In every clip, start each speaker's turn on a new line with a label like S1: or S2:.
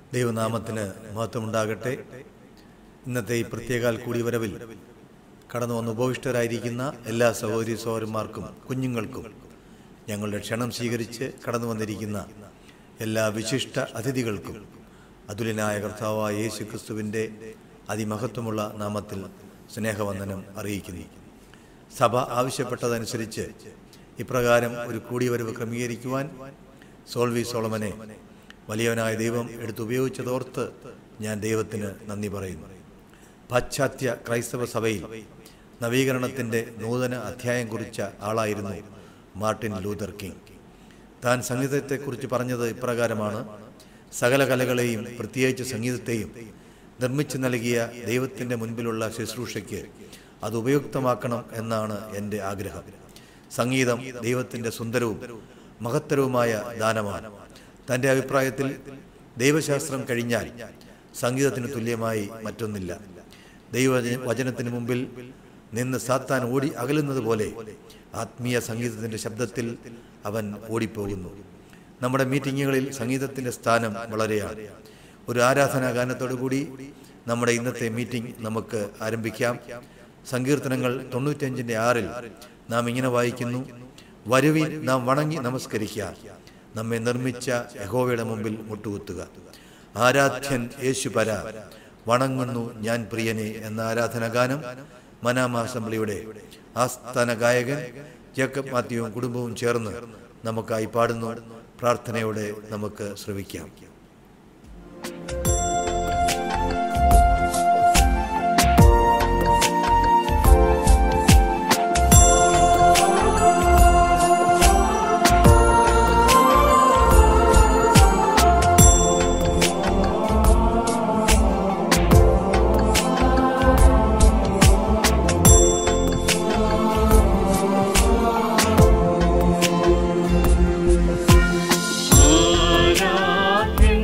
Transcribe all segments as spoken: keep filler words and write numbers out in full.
S1: ദൈവനാമത്തിന് മഹത്വമുണ്ടാകട്ടെ. ഇന്നത്തെ ഈ പ്രത്യേകാൽ കൂടിവരവിൽ കടന്നു വന്ന് ഉപവിഷ്ടരായിരിക്കുന്ന എല്ലാ സഹോദരി സഹോദരന്മാർക്കും കുഞ്ഞുങ്ങൾക്കും ഞങ്ങളുടെ ക്ഷണം സ്വീകരിച്ച് കടന്നു വന്നിരിക്കുന്ന എല്ലാ വിശിഷ്ട അതിഥികൾക്കും അതുല്യനായ കർത്താവായ യേശു ക്രിസ്തുവിൻ്റെ അതിമഹത്വമുള്ള നാമത്തിൽ സ്നേഹവന്ദനം അറിയിക്കുന്നു. സഭ ആവശ്യപ്പെട്ടതനുസരിച്ച് ഇപ്രകാരം ഒരു കൂടിവരവ് ക്രമീകരിക്കുവാൻ സോൾവി സോളമനെ വലിയവനായ ദൈവം എടുത്തുപയോഗിച്ചതോർത്ത് ഞാൻ ദൈവത്തിന് നന്ദി പറയുന്നു. പാശ്ചാത്യ ക്രൈസ്തവ സഭയിൽ നവീകരണത്തിൻ്റെ നൂതന അധ്യായം കുറിച്ച ആളായിരുന്നു മാർട്ടിൻ ലൂതർ കിങ്. താൻ സംഗീതത്തെക്കുറിച്ച് പറഞ്ഞത് ഇപ്രകാരമാണ്: സകല കലകളെയും പ്രത്യേകിച്ച് സംഗീതത്തെയും നിർമ്മിച്ചു നൽകിയ ദൈവത്തിൻ്റെ മുൻപിലുള്ള ശുശ്രൂഷയ്ക്ക് അത് ഉപയുക്തമാക്കണം എന്നാണ് എൻ്റെ ആഗ്രഹം. സംഗീതം ദൈവത്തിൻ്റെ സുന്ദരവും മഹത്തരവുമായ ദാനമാണ്. തൻ്റെ അഭിപ്രായത്തിൽ ദൈവശാസ്ത്രം കഴിഞ്ഞാൽ സംഗീതത്തിന് തുല്യമായി മറ്റൊന്നില്ല. ദൈവ വചനത്തിന് മുമ്പിൽ നിന്ന് സാത്താൻ ഓടി അകലുന്നത് പോലെ ആത്മീയ സംഗീതത്തിൻ്റെ ശബ്ദത്തിൽ അവൻ ഓടിപ്പോകുന്നു. നമ്മുടെ മീറ്റിങ്ങുകളിൽ സംഗീതത്തിൻ്റെ സ്ഥാനം വളരെയാണ്. ഒരു ആരാധനാ ഗാനത്തോടു കൂടി നമ്മുടെ ഇന്നത്തെ മീറ്റിംഗ് നമുക്ക് ആരംഭിക്കാം. സങ്കീർത്തനങ്ങൾ തൊണ്ണൂറ്റഞ്ചിൻ്റെ ആറിൽ നാം ഇങ്ങനെ വായിക്കുന്നു: വരുവിൻ, നാം വണങ്ങി നമസ്കരിക്കുക, നമ്മെ നിർമ്മിച്ച യഹോവയുടെ മുമ്പിൽ മുട്ടുകുത്തുക. ആരാധ്യൻ യേശുപര, വണങ്ങുന്നു ഞാൻ പ്രിയനെ എന്ന ആരാധനാ ഗാനം മനാമ അസംബ്ലിയുടെ ആസ്ഥാന ഗായകൻ ജേക്കബ് മാത്യുവും കുടുംബവും ചേർന്ന് നമുക്കായി പാടുന്നു. പ്രാർത്ഥനയോടെ നമുക്ക് ശ്രവിക്കാം.
S2: आराध्य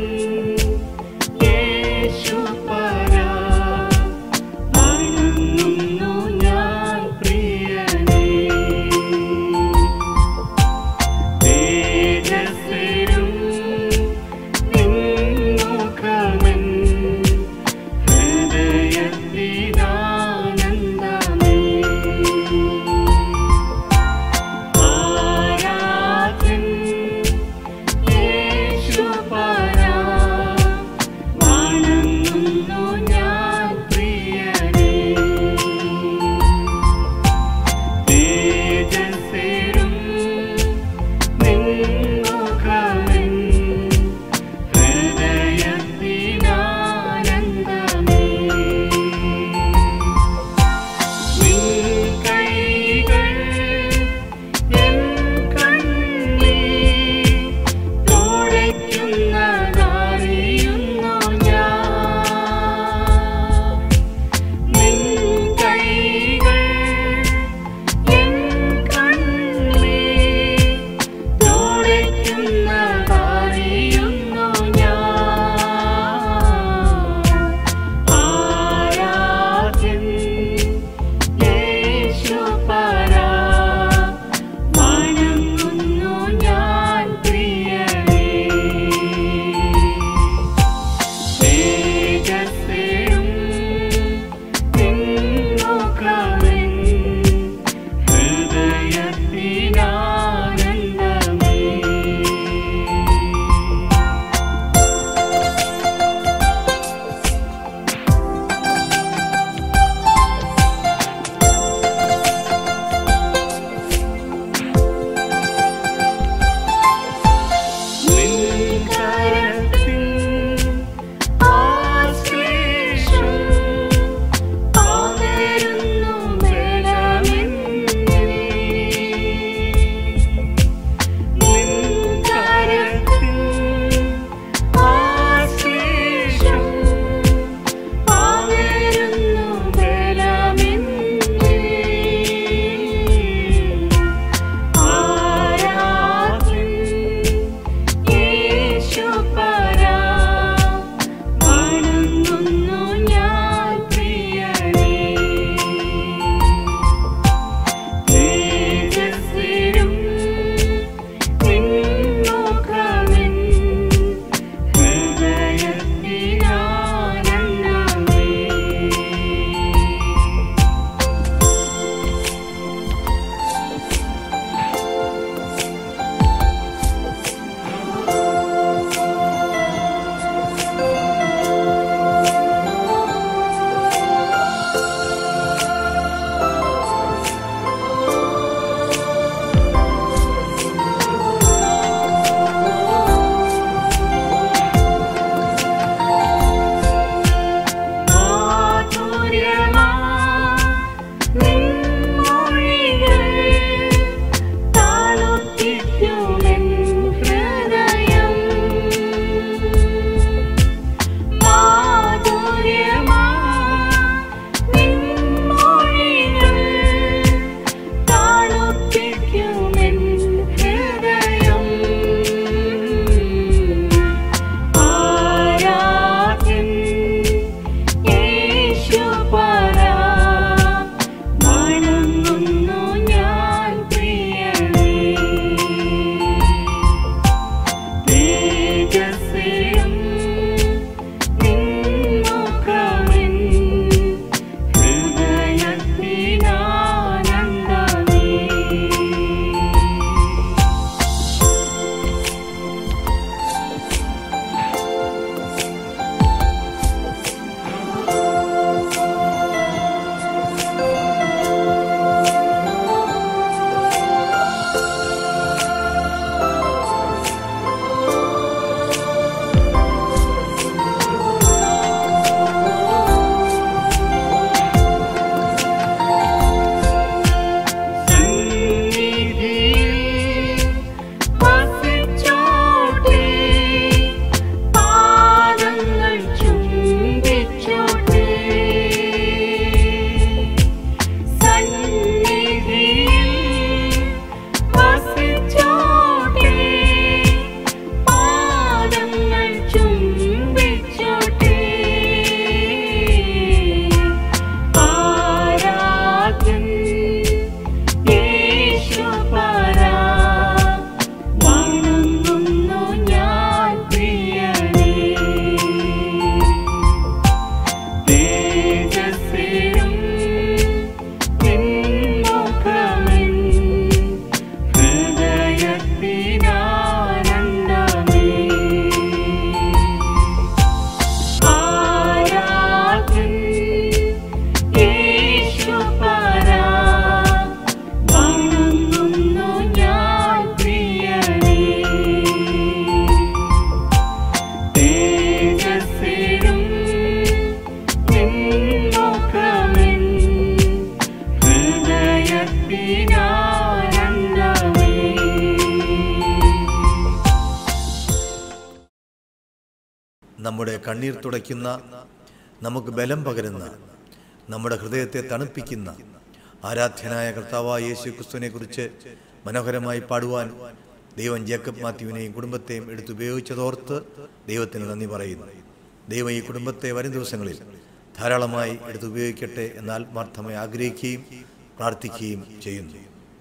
S1: നമ്മുടെ കണ്ണീർ തുടയ്ക്കുന്ന, നമുക്ക് ബലം പകരുന്ന, നമ്മുടെ ഹൃദയത്തെ തണുപ്പിക്കുന്ന ആരാധ്യനായ കർത്താവായ യേശു ക്രിസ്തുവിനെ കുറിച്ച് മനോഹരമായി പാടുവാൻ ദൈവം ജേക്കബ് മാത്യുവിനെയും കുടുംബത്തെയും എടുത്തുപയോഗിച്ചതോർത്ത് ദൈവത്തിന് നന്ദി പറയുന്നു. ദൈവം ഈ കുടുംബത്തെ വരും ദിവസങ്ങളിൽ ധാരാളമായി എടുത്തുപയോഗിക്കട്ടെ എന്ന് ആത്മാർത്ഥമായി ആഗ്രഹിക്കുകയും പ്രാർത്ഥിക്കുകയും ചെയ്യുന്നു.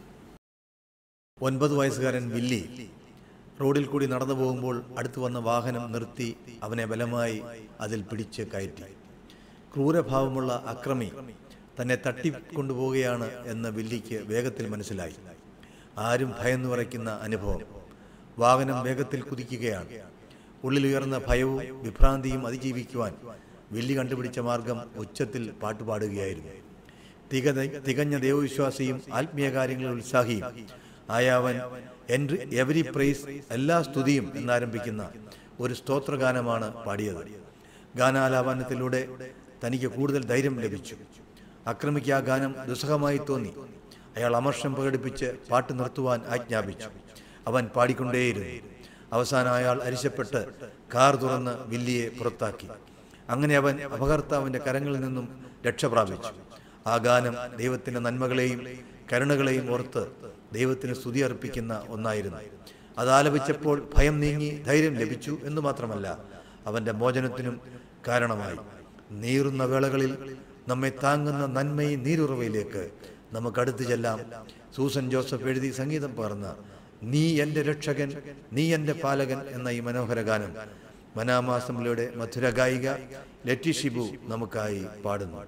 S1: ഒൻപത് വയസ്സുകാരൻ വില്ലി റോഡിൽ കൂടി നടന്നു പോകുമ്പോൾ അടുത്തു വന്ന വാഹനം നിർത്തി അവനെ ബലമായി അതിൽ പിടിച്ച് കയറ്റി. ക്രൂരഭാവമുള്ള അക്രമി തന്നെ തട്ടിക്കൊണ്ടുപോവുകയാണ് എന്ന് വില്ലിക്ക് വേഗത്തിൽ മനസ്സിലായി. ആരും ഭയന്നു വിറയ്ക്കുന്ന അനുഭവം. വാഹനം വേഗത്തിൽ കുതിക്കുകയാണ്. ഉള്ളിലുയർന്ന ഭയവും വിഭ്രാന്തിയും അതിജീവിക്കുവാൻ വില്ലി കണ്ടുപിടിച്ച മാർഗം ഉച്ചത്തിൽ പാട്ടുപാടുകയായിരുന്നു. തിക തികഞ്ഞ ദൈവവിശ്വാസിയും ആത്മീയ കാര്യങ്ങളിൽ ഉത്സാഹിയും ആയവൻ എൻട്രി എവരി പ്രൈസ്, എല്ലാ സ്തുതിയും എന്നാരംഭിക്കുന്ന ഒരു സ്തോത്രഗാനമാണ് പാടിയത്. ഗാനാലാപനത്തിലൂടെ തനിക്ക് കൂടുതൽ ധൈര്യം ലഭിച്ചു. അക്രമിക്ക് ആ ഗാനം ദുസ്സഹമായി തോന്നി. അയാൾ അമർഷം പ്രകടിപ്പിച്ച് പാട്ട് നിർത്തുവാൻ ആജ്ഞാപിച്ചു. അവൻ പാടിക്കൊണ്ടേയിരുന്നു. അവസാനം അയാൾ അരിശപ്പെട്ട് കാർ തുറന്ന് വില്ലിയെ പുറത്താക്കി. അങ്ങനെ അവൻ അപകർത്താവിൻ്റെ കരങ്ങളിൽ നിന്നും രക്ഷ പ്രാപിച്ചു. ആ ഗാനം ദൈവത്തിൻ്റെ നന്മകളെയും കരുണകളെയും ഓർത്ത് ദൈവത്തിന് സ്തുതി അർപ്പിക്കുന്ന ഒന്നായിരുന്നു. അതാലപിച്ചപ്പോൾ ഭയം നീങ്ങി ധൈര്യം ലഭിച്ചു എന്ന് മാത്രമല്ല, അവൻ്റെ മോചനത്തിനും കാരണമായി. നീറുന്ന വേളകളിൽ നമ്മെ താങ്ങുന്ന നന്മയും നീരുറവയിലേക്ക് നമുക്ക് അടുത്തു ചെല്ലാം. സൂസൻ ജോസഫ് എഴുതി സംഗീതം പകർന്ന നീ എൻ്റെ രക്ഷകൻ, നീ എൻ്റെ പാലകൻ എന്ന ഈ മനോഹര ഗാനം മനാമാസംലയുടെ മധുര ഗായിക ലെറ്റി ഷിബു നമുക്കായി പാടുന്നു.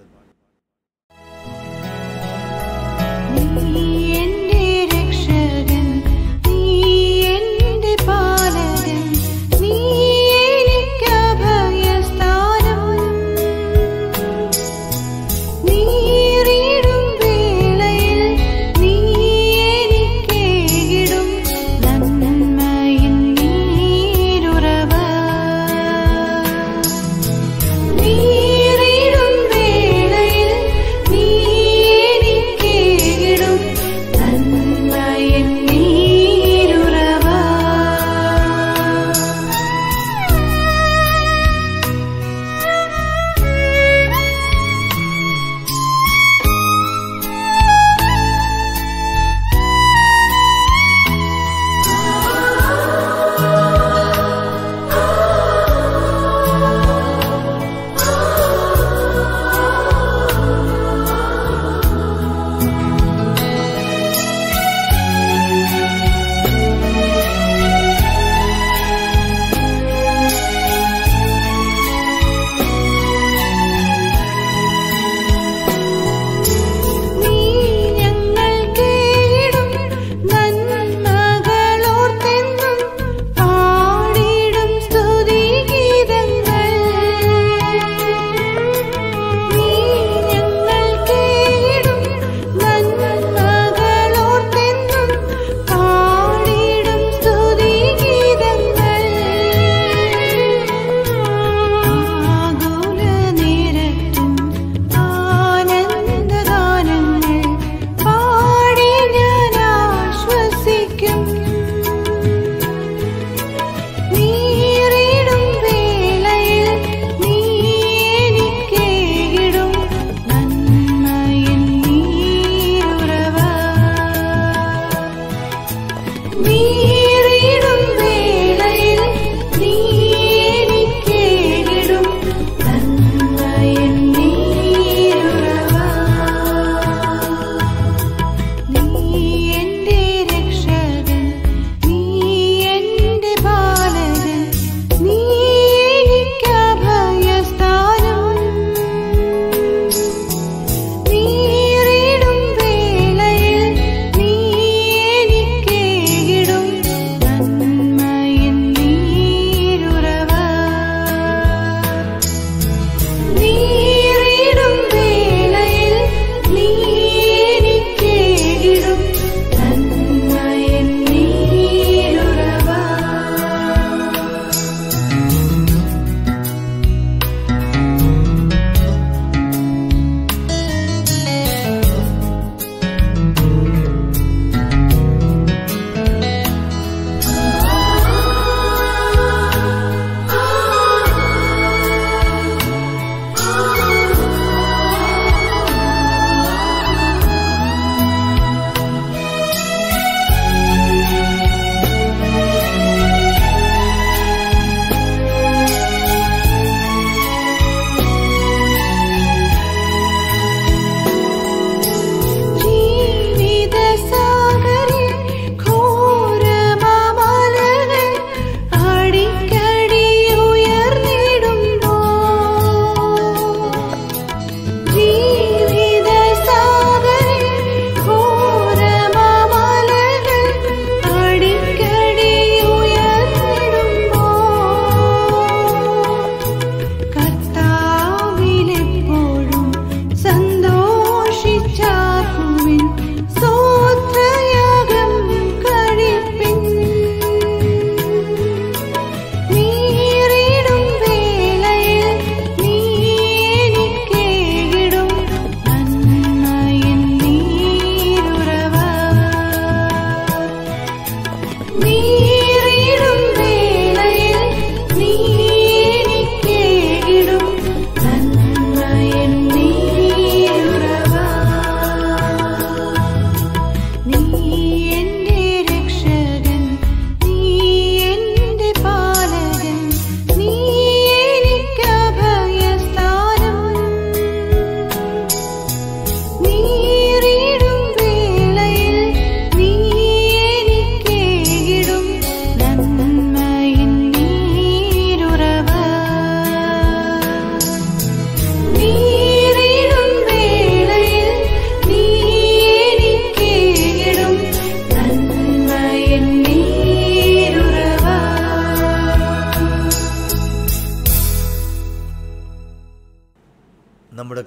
S2: നീറിടും വേളയിൽ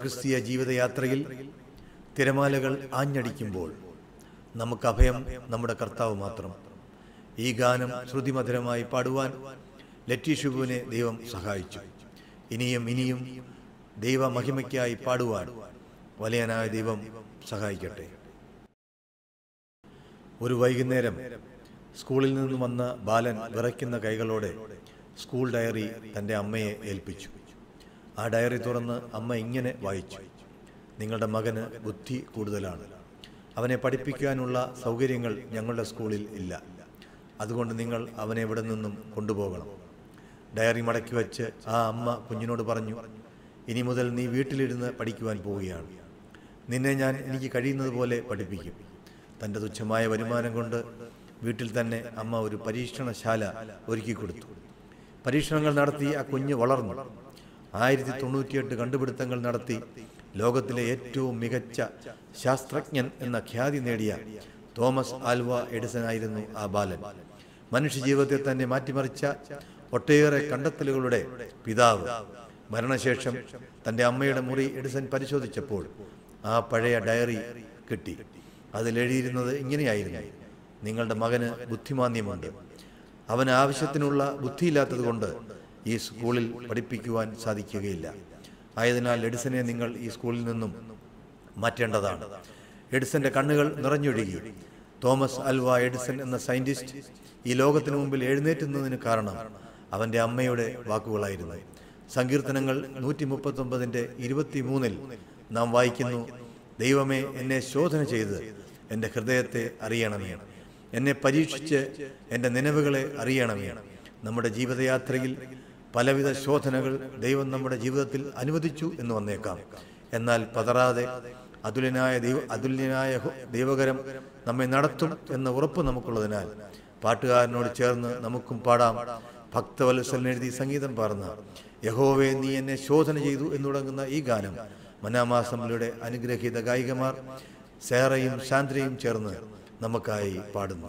S1: ക്രിസ്തീയ ജീവിതയാത്രയിൽ തിരമാലകൾ ആഞ്ഞടിക്കുമ്പോൾ നമുക്ക് അഭയം നമ്മുടെ കർത്താവ് മാത്രം. ഈ ഗാനം ശ്രുതിമധുരമായി പാടുവാൻ ലെറ്റി ഷിബുവിനെ ദൈവം സഹായിച്ചു. ഇനിയും ഇനിയും ദൈവ മഹിമയ്ക്കായി പാടുവാൻ വലിയനായ ദൈവം സഹായിക്കട്ടെ. ഒരു വൈകുന്നേരം സ്കൂളിൽ നിന്നും വന്ന ബാലൻ വിറയ്ക്കുന്ന കൈകളോടെ സ്കൂൾ ഡയറി തൻ്റെ അമ്മയെ ഏൽപ്പിച്ചു. ആ ഡയറി തുറന്ന് അമ്മ ഇങ്ങനെ വായിച്ചു: നിങ്ങളുടെ മകന് ബുദ്ധി കൂടുതലാണ്. അവനെ പഠിപ്പിക്കാനുള്ള സൗകര്യങ്ങൾ ഞങ്ങളുടെ സ്കൂളിൽ ഇല്ല. അതുകൊണ്ട് നിങ്ങൾ അവനെ ഇവിടെ നിന്നും കൊണ്ടുപോകണം. ഡയറി മടക്കി വച്ച് ആ അമ്മ കുഞ്ഞിനോട് പറഞ്ഞു: ഇനി മുതൽ നീ വീട്ടിലിരുന്ന് പഠിക്കുവാൻ പോവുകയാണ്. നിന്നെ ഞാൻ എനിക്ക് കഴിയുന്നത് പോലെ പഠിപ്പിക്കും. തൻ്റെ തുച്ഛമായ വരുമാനം കൊണ്ട് വീട്ടിൽ തന്നെ അമ്മ ഒരു പരീക്ഷണശാല ഒരുക്കി കൊടുത്തു. പരീക്ഷണങ്ങൾ നടത്തി ആ കുഞ്ഞ് വളർന്നു. ആയിരത്തി തൊണ്ണൂറ്റിയെട്ട് കണ്ടുപിടുത്തങ്ങൾ നടത്തി ലോകത്തിലെ ഏറ്റവും മികച്ച ശാസ്ത്രജ്ഞൻ എന്ന ഖ്യാതി നേടിയ തോമസ് ആൽവ എഡിസൺ ആയിരുന്നു ആ ബാലൻ. മനുഷ്യജീവിതത്തെ തന്നെ മാറ്റിമറിച്ച ഒട്ടേറെ കണ്ടെത്തലുകളുടെ പിതാവ്. മരണശേഷം തൻ്റെ അമ്മയുടെ മുറി എഡിസൺ പരിശോധിച്ചപ്പോൾ ആ പഴയ ഡയറി കിട്ടി. അതിലെഴുതിയിരുന്നത് ഇങ്ങനെയായിരുന്നു: നിങ്ങളുടെ മകന് ബുദ്ധിമാന്ദ്യമുണ്ട്. അവന് ആവശ്യത്തിനുള്ള ബുദ്ധിയില്ലാത്തത് കൊണ്ട് ഈ സ്കൂളിൽ പഠിപ്പിക്കുവാൻ സാധിക്കുകയില്ല. ആയതിനാൽ എഡിസനെ നിങ്ങൾ ഈ സ്കൂളിൽ നിന്നും മാറ്റേണ്ടതാണ്. എഡിസന്റെ കണ്ണുകൾ നിറഞ്ഞൊഴുകി. തോമസ് ആൽവ എഡിസൺ എന്ന സയന്റിസ്റ്റ് ഈ ലോകത്തിനു മുമ്പിൽ എഴുന്നേറ്റുന്നതിന് കാരണം അവൻ്റെ അമ്മയുടെ വാക്കുകളായിരുന്നു. സങ്കീർത്തനങ്ങൾ നൂറ്റി മുപ്പത്തി ഒമ്പതിൻ്റെ ഇരുപത്തി മൂന്നിൽ നാം വായിക്കുന്നു: ദൈവമേ, എന്നെ ശോധന ചെയ്ത് എൻ്റെ ഹൃദയത്തെ അറിയണമേ. എന്നെ പരീക്ഷിച്ച് എൻ്റെ നിലവുകളെ അറിയണമേ. നമ്മുടെ ജീവിതയാത്രയിൽ പലവിധ ശോധനകൾ ദൈവം നമ്മുടെ ജീവിതത്തിൽ അനുവദിച്ചു എന്ന് വന്നേക്കാം. എന്നാൽ പതറാതെ അതുല്യനായ ദൈവ അതുല്യനായ ദൈവകരം നമ്മെ നടത്തും എന്ന ഉറപ്പ് നമുക്കുള്ളതിനാൽ പാട്ടുകാരനോട് ചേർന്ന് നമുക്കും പാടാം. ഭക്തവത്സലൻ എഴുതി സംഗീതം പാർന്ന യഹോവേ നീ എന്നെ ശോധന ചെയ്തു എന്ന് തുടങ്ങുന്ന ഈ ഗാനം മനാമാസംബലിയുടെ അനുഗ്രഹീത ഗായികമാർ സേറയും ശാന്ത്രയും ചേർന്ന് നമുക്കായി പാടുന്നു.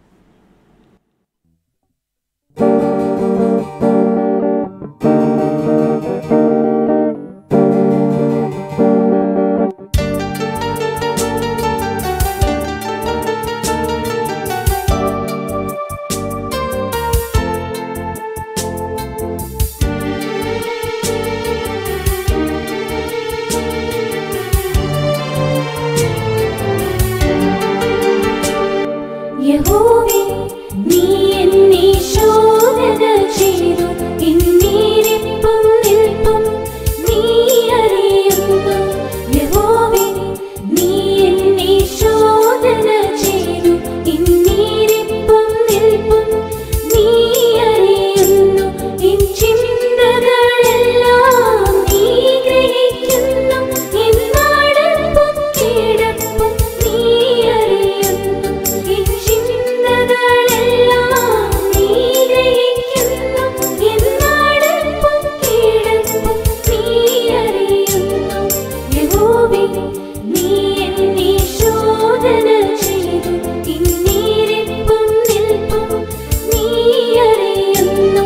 S2: യഹോവേ നീ എന്നെ ശോധന ചെയ്തു, ഇന്നിരിപ്പും നിൽപ്പും നീ അറിയുന്നു. യഹോവേ നീ എന്നെ ശോധന ചെയ്തു, ഇന്നിരിപ്പും നിൽപ്പും നീ അറിയുന്നു. എൻ ചിന്തകളെല്ലാം നീ ഗ്രഹിക്കുന്നു, എൻ നടപ്പും കിടപ്പും നീ അറിയുന്നു. എൻ ചിന്തകളെല്ലാം നീ ഗ്രഹിക്കുന്നു, എൻ നടപ്പും കിടപ്പും നീ അറിയുന്നു. യഹോവേ നീ എന്നെ ശോധന ചെയ്തു, ഇന്നിരിപ്പും നിൽപ്പും നീ അറിയുന്നു.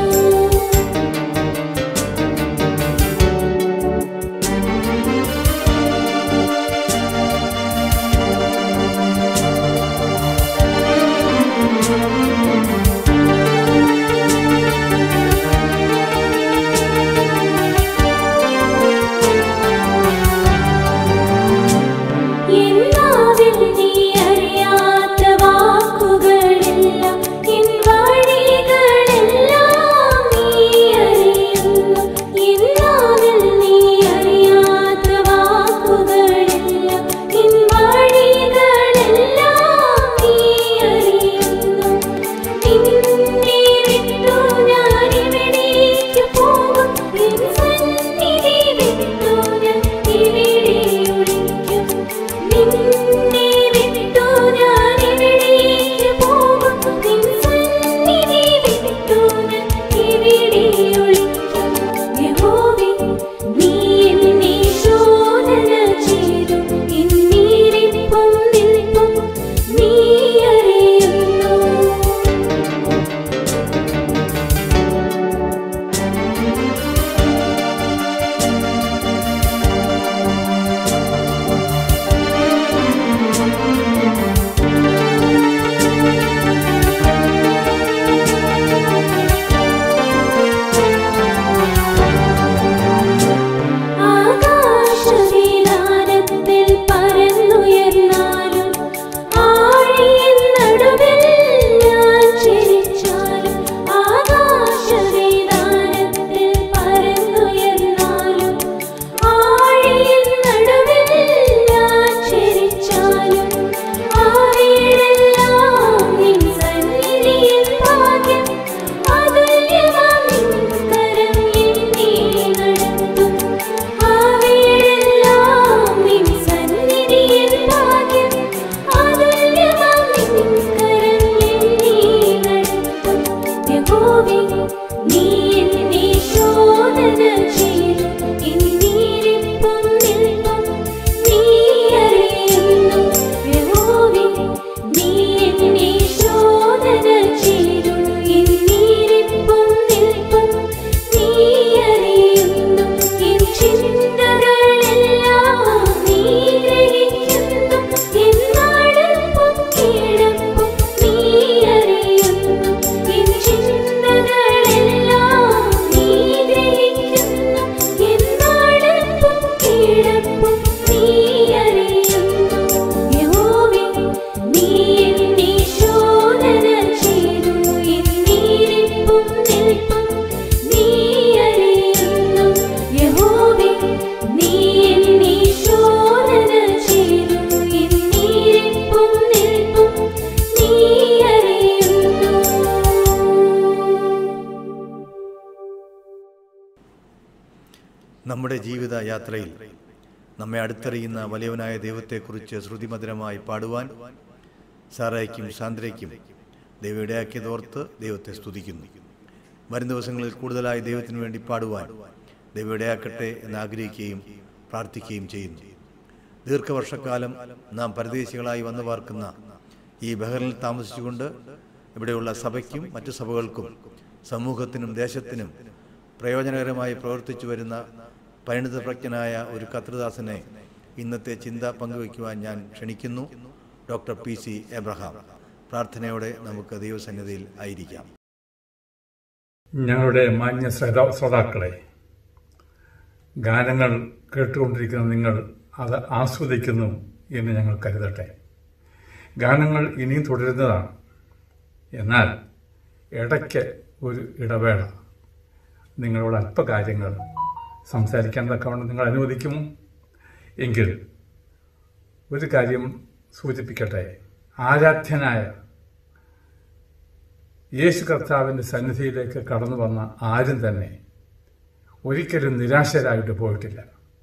S1: നമ്മുടെ ജീവിത യാത്രയിൽ നമ്മെ അടുത്തറിയുന്ന വലിയവനായ ദൈവത്തെക്കുറിച്ച് ശ്രുതിമധുരമായി പാടുവാൻ സാറായ്ക്കും സാന്ദ്രയ്ക്കും ദൈവം ഇടയാക്കിയതോർത്ത് ദൈവത്തെ സ്തുതിക്കുന്നു. വരും ദിവസങ്ങളിൽ കൂടുതലായി ദൈവത്തിനു വേണ്ടി പാടുവാൻ ദൈവം ഇടയാക്കട്ടെ എന്ന് ആഗ്രഹിക്കുകയും പ്രാർത്ഥിക്കുകയും ചെയ്യുന്നു. ദീർഘവർഷക്കാലം നാം പരദേശികളായി വന്നു പാർക്കുന്ന ഈ ബഹറിനിൽ താമസിച്ചുകൊണ്ട് ഇവിടെയുള്ള സഭയ്ക്കും മറ്റു സഭകൾക്കും സമൂഹത്തിനും ദേശത്തിനും പ്രയോജനകരമായി പ്രവർത്തിച്ചു വരുന്ന പരിണിതപ്രജ്ഞനായ ഒരു കർത്തൃദാസനെ ഇന്നത്തെ ചിന്ത പങ്കുവയ്ക്കുവാൻ ഞാൻ ക്ഷണിക്കുന്നു. Doctor P C Abraham. പ്രാർത്ഥനയോടെ നമുക്ക് ദൈവസന്നിധിയിൽ ആയിരിക്കാം.
S3: ഞങ്ങളുടെ മാന്യ ശ്രോതാക്കളെ, ഗാനങ്ങൾ കേട്ടുകൊണ്ടിരിക്കുന്ന നിങ്ങൾ അത് ആസ്വദിക്കുന്നു എന്ന് ഞങ്ങൾ കരുതട്ടെ. ഗാനങ്ങൾ ഇനിയും തുടരുന്നതാണ്. എന്നാൽ ഇടയ്ക്ക് ഒരു ഇടവേള നിങ്ങളോട് അല്പകാര്യങ്ങൾ സംസാരിക്കാൻ തക്കവണ്ണം നിങ്ങൾ അനുവദിക്കുമോ? എങ്കിൽ ഒരു കാര്യം സൂചിപ്പിക്കട്ടെ. ആരാധ്യനായ യേശു കർത്താവിൻ്റെ സന്നിധിയിലേക്ക് കടന്നു വന്ന ആരും തന്നെ ഒരിക്കലും നിരാശരായിട്ട് പോയിട്ടില്ല.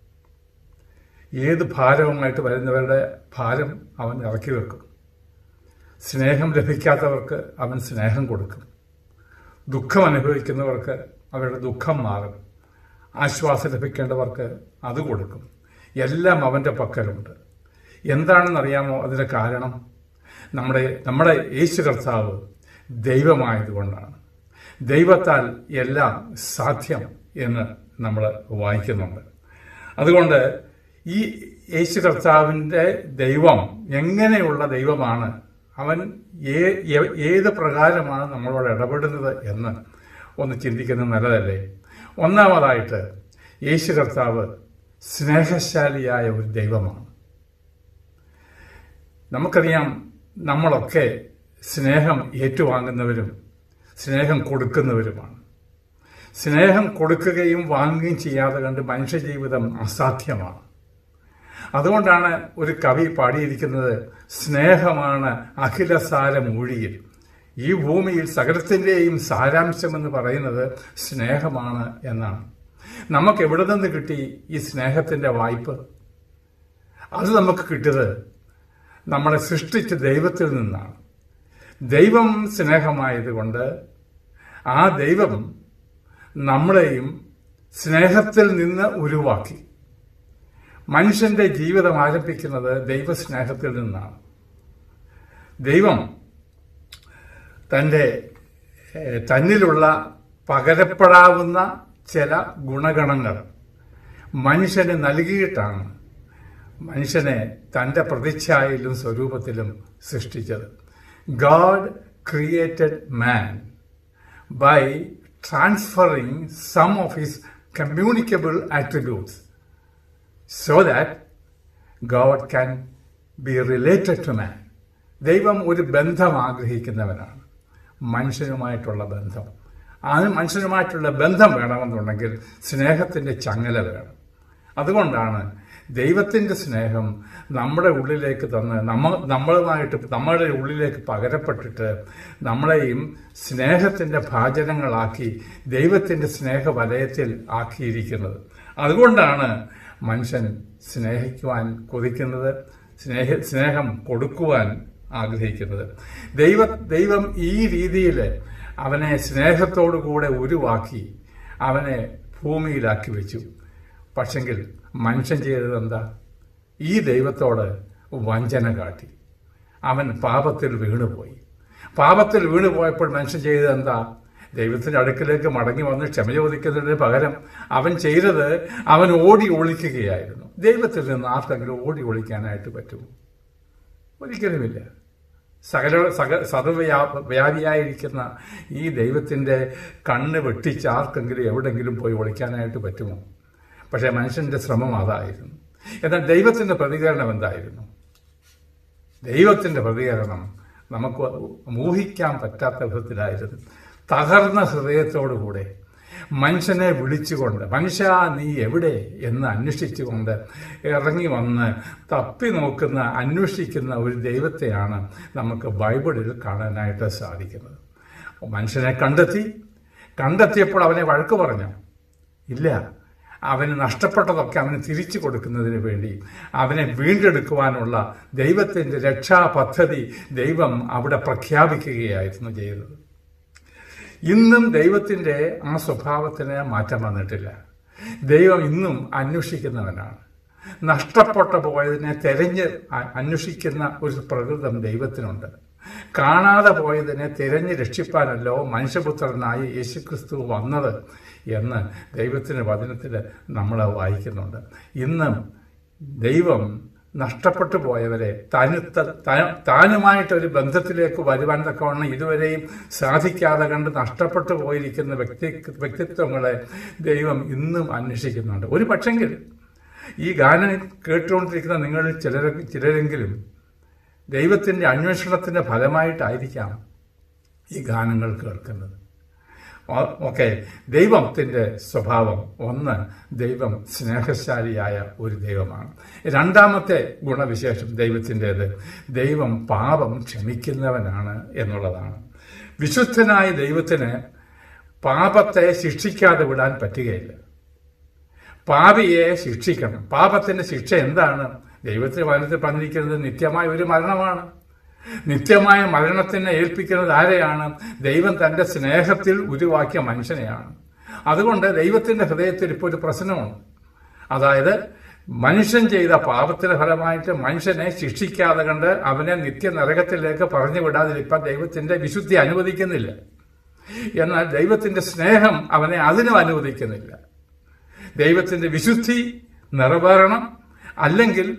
S3: ഏത് ഭാരവുമായിട്ട് വരുന്നവരുടെ ഭാരം അവൻ ഇറക്കി വെക്കും. സ്നേഹം ലഭിക്കാത്തവർക്ക് അവൻ സ്നേഹം കൊടുക്കും. ദുഃഖം അനുഭവിക്കുന്നവർക്ക് അവരുടെ ദുഃഖം മാറും. ആശ്വാസം ലഭിക്കേണ്ടവർക്ക് അത് കൊടുക്കും. എല്ലാം അവൻ്റെ പക്കലുണ്ട്. എന്താണെന്നറിയാമോ അതിൻ്റെ കാരണം? നമ്മുടെ നമ്മുടെ യേശു കർത്താവ് ദൈവമായതുകൊണ്ടാണ്. ദൈവത്താൽ എല്ലാം സാധ്യം എന്ന് നമ്മൾ വായിക്കുന്നുണ്ട്. അതുകൊണ്ട് ഈ യേശു കർത്താവിൻ്റെ ദൈവം എങ്ങനെയുള്ള ദൈവമാണ്, അവൻ ഏത് പ്രകാരമാണ് നമ്മളോട് ഇടപെടുന്നത് എന്ന് ഒന്ന് ചിന്തിക്കുന്നത് നല്ലതല്ലേ? ഒന്നാമതായിട്ട് യേശു കർത്താവ് സ്നേഹശാലിയായ ഒരു ദൈവമാണ്. നമുക്കറിയാം, നമ്മളൊക്കെ സ്നേഹം ഏറ്റുവാങ്ങുന്നവരും സ്നേഹം കൊടുക്കുന്നവരുമാണ്. സ്നേഹം കൊടുക്കുകയും വാങ്ങുകയും ചെയ്യാതെ കണ്ട് മനുഷ്യജീവിതം അസാധ്യമാണ്. അതുകൊണ്ടാണ് ഒരു കവി പാടിയിരിക്കുന്നത്, സ്നേഹമാണ് അഖിലസാരമൂഴിയിൽ. ഈ ഭൂമിയിൽ സകലത്തിൻ്റെയും സാരാംശമെന്ന് പറയുന്നത് സ്നേഹമാണ് എന്നാണ്. നമുക്ക് എവിടെ നിന്ന് കിട്ടി ഈ സ്നേഹത്തിൻ്റെ വായ്പ? അത് നമുക്ക് കിട്ടിയത് നമ്മളെ സൃഷ്ടിച്ച ദൈവത്തിൽ നിന്നാണ്. ദൈവം സ്നേഹമായതുകൊണ്ട് ആ ദൈവം നമ്മളെയും സ്നേഹത്തിൽ നിന്ന് ഉരുവാക്കി. മനുഷ്യന്റെ ജീവിതം ആരംഭിക്കുന്നത് ദൈവസ്നേഹത്തിൽ നിന്നാണ്. ദൈവം തൻ്റെ തന്നിലുള്ള പകരപ്പെടാവുന്ന ചില ഗുണഗണങ്ങൾ മനുഷ്യന് നൽകിയിട്ടാണ് മനുഷ്യനെ തൻ്റെ പ്രതിച്ഛായയിലും സ്വരൂപത്തിലും സൃഷ്ടിച്ചത്. God created man by transferring some of his communicable attributes so that God can be related to man. ദൈവം ഒരു ബന്ധം ആഗ്രഹിക്കുന്നവനാണ്, മനുഷ്യനുമായിട്ടുള്ള ബന്ധം. ആ മനുഷ്യനുമായിട്ടുള്ള ബന്ധം വേണമെന്നുണ്ടെങ്കിൽ സ്നേഹത്തിൻ്റെ ചങ്ങല വേണം. അതുകൊണ്ടാണ് ദൈവത്തിൻ്റെ സ്നേഹം നമ്മുടെ ഉള്ളിലേക്ക് തന്ന് നമ്മ നമ്മളുമായിട്ട് നമ്മളുടെ ഉള്ളിലേക്ക് പകരപ്പെട്ടിട്ട് നമ്മളെയും സ്നേഹത്തിൻ്റെ ഭാജനങ്ങളാക്കി ദൈവത്തിൻ്റെ സ്നേഹവലയത്തിൽ ആക്കിയിരിക്കുന്നത്. അതുകൊണ്ടാണ് മനുഷ്യൻ സ്നേഹിക്കുവാൻ കൊതിക്കുന്നത്, സ്നേഹ സ്നേഹം കൊടുക്കുവാൻ ആഗ്രഹിക്കുന്നത്. ദൈവ ദൈവം ഈ രീതിയിൽ അവനെ സ്നേഹത്തോടു കൂടെ ഉരുവാക്കി അവനെ ഭൂമിയിലാക്കി വെച്ചു. പക്ഷെങ്കിൽ മനുഷ്യൻ ചെയ്തത് എന്താ? ഈ ദൈവത്തോട് വഞ്ചന കാട്ടി. അവൻ പാപത്തിൽ വീണുപോയി. പാപത്തിൽ വീണുപോയപ്പോൾ മനുഷ്യൻ ചെയ്തത് എന്താ? ദൈവത്തിൻ്റെ അടുക്കിലേക്ക് മടങ്ങി വന്ന് ക്ഷമ ചോദിക്കുന്നതിന് പകരം അവൻ ചെയ്തത് അവൻ ഓടി ഒളിക്കുകയായിരുന്നു. ദൈവത്തിൽ നിന്ന് ആർക്കെങ്കിലും ഓടി ഒളിക്കാനായിട്ട് പറ്റുമോ? ഒരിക്കലുമില്ല. സകല സക സർവ്വവ്യാ വ്യാപിയായിരിക്കുന്ന ഈ ദൈവത്തിൻ്റെ കണ്ണ് വെട്ടിച്ച് ആർക്കെങ്കിലും എവിടെങ്കിലും പോയി ഒളിക്കാനായിട്ട് പറ്റുമോ? പക്ഷേ മനുഷ്യൻ്റെ ശ്രമം അതായിരുന്നു. എന്നാൽ ദൈവത്തിൻ്റെ പ്രതികരണം എന്തായിരുന്നു? ദൈവത്തിൻ്റെ പ്രതികരണം നമുക്ക് ഊഹിക്കാൻ പറ്റാത്ത വിധത്തിലായിരുന്നു. തകർന്ന ഹൃദയത്തോടുകൂടെ മനുഷ്യനെ വിളിച്ചുകൊണ്ട്, മനുഷ്യ നീ എവിടെ എന്ന് അന്വേഷിച്ചുകൊണ്ട് ഇറങ്ങി വന്ന് തപ്പി നോക്കുന്ന അന്വേഷിക്കുന്ന ഒരു ദൈവത്തെയാണ് നമുക്ക് ബൈബിളിൽ കാണാനായിട്ട് സാധിക്കുന്നത്. മനുഷ്യനെ കണ്ടെത്തി കണ്ടെത്തിയപ്പോൾ അവനെ വഴക്ക് പറഞ്ഞു? ഇല്ല. അവന് നഷ്ടപ്പെട്ടതൊക്കെ അവന് തിരിച്ചു കൊടുക്കുന്നതിന് വേണ്ടി അവനെ വീണ്ടെടുക്കുവാനുള്ള ദൈവത്തിൻ്റെ രക്ഷാ പദ്ധതി ദൈവം അവിടെ പ്രഖ്യാപിക്കുകയായിരുന്നു ചെയ്തത്. ഇന്നും ദൈവത്തിൻ്റെ ആ സ്വഭാവത്തിന് മാറ്റം വന്നിട്ടില്ല. ദൈവം ഇന്നും അന്വേഷിക്കുന്നവനാണ്. നഷ്ടപ്പെട്ടു പോയതിനെ തെരഞ്ഞ് അന്വേഷിക്കുന്ന ഒരു പ്രകൃതം ദൈവത്തിനുണ്ട്. കാണാതെ പോയതിനെ തിരഞ്ഞ് രക്ഷിപ്പാനല്ലോ മനുഷ്യപുത്രനായ യേശുക്രിസ്തു വന്നത് എന്ന് ദൈവത്തിൻ്റെ വചനത്തിൽ നമ്മൾ വായിക്കുന്നുണ്ട്. ഇന്നും ദൈവം നഷ്ടപ്പെട്ടു പോയവരെ താന് താനുമായിട്ടൊരു ബന്ധത്തിലേക്ക് വരുവാൻ തക്കവണ്ണം ഇതുവരെയും സാധിക്കാതെ കണ്ട് നഷ്ടപ്പെട്ടു പോയിരിക്കുന്ന വ്യക്തി വ്യക്തിത്വങ്ങളെ ദൈവം ഇന്നും അന്വേഷിക്കുന്നുണ്ട്. ഒരു പക്ഷെങ്കിൽ ഈ ഗാനം കേട്ടുകൊണ്ടിരിക്കുന്ന നിങ്ങളിൽ ചിലർ ചിലരെങ്കിലും ദൈവത്തിൻ്റെ അന്വേഷണത്തിൻ്റെ ഫലമായിട്ടായിരിക്കാം ഈ ഗാനങ്ങൾ കേൾക്കുന്നത്. ഓക്കെ, ദൈവത്തിൻ്റെ സ്വഭാവം ഒന്ന്, ദൈവം സ്നേഹശാലിയായ ഒരു ദൈവമാണ്. രണ്ടാമത്തെ ഗുണവിശേഷം ദൈവത്തിൻ്റേത്, ദൈവം പാപം ക്ഷമിക്കുന്നവനാണ് എന്നുള്ളതാണ്. വിശുദ്ധനായ ദൈവത്തിന് പാപത്തെ ശിക്ഷിക്കാതെ വിടാൻ പറ്റുകയില്ല. പാപിയെ ശിക്ഷിക്കണം. പാപത്തിൻ്റെ ശിക്ഷ എന്താണ്? ദൈവത്തിന് വചനത്തിൽ പറഞ്ഞിരിക്കുന്നത് നിത്യമായ ഒരു മരണമാണ്. നിത്യമായ മരണത്തിനെ ഏൽപ്പിക്കുന്നത് ആരെയാണ്? ദൈവം തൻ്റെ സ്നേഹത്തിൽ ഉരുവാക്കിയ മനുഷ്യനെയാണ്. അതുകൊണ്ട് ദൈവത്തിൻ്റെ ഹൃദയത്തിൽ ഇപ്പോൾ ഒരു പ്രശ്നമാണ്. അതായത് മനുഷ്യൻ ചെയ്ത പാപത്തിന്റെ ഫലമായിട്ട് മനുഷ്യനെ ശിക്ഷിക്കാതെ കണ്ട് അവനെ നിത്യ നരകത്തിലേക്ക് പറഞ്ഞു വിടാതിരിക്കാൻ ദൈവത്തിന്റെ വിശുദ്ധി അനുവദിക്കുന്നില്ല. എന്നാൽ ദൈവത്തിന്റെ സ്നേഹം അവനെ അതിനും അനുവദിക്കുന്നില്ല. ദൈവത്തിന്റെ വിശുദ്ധി നിറവേറണം, അല്ലെങ്കിൽ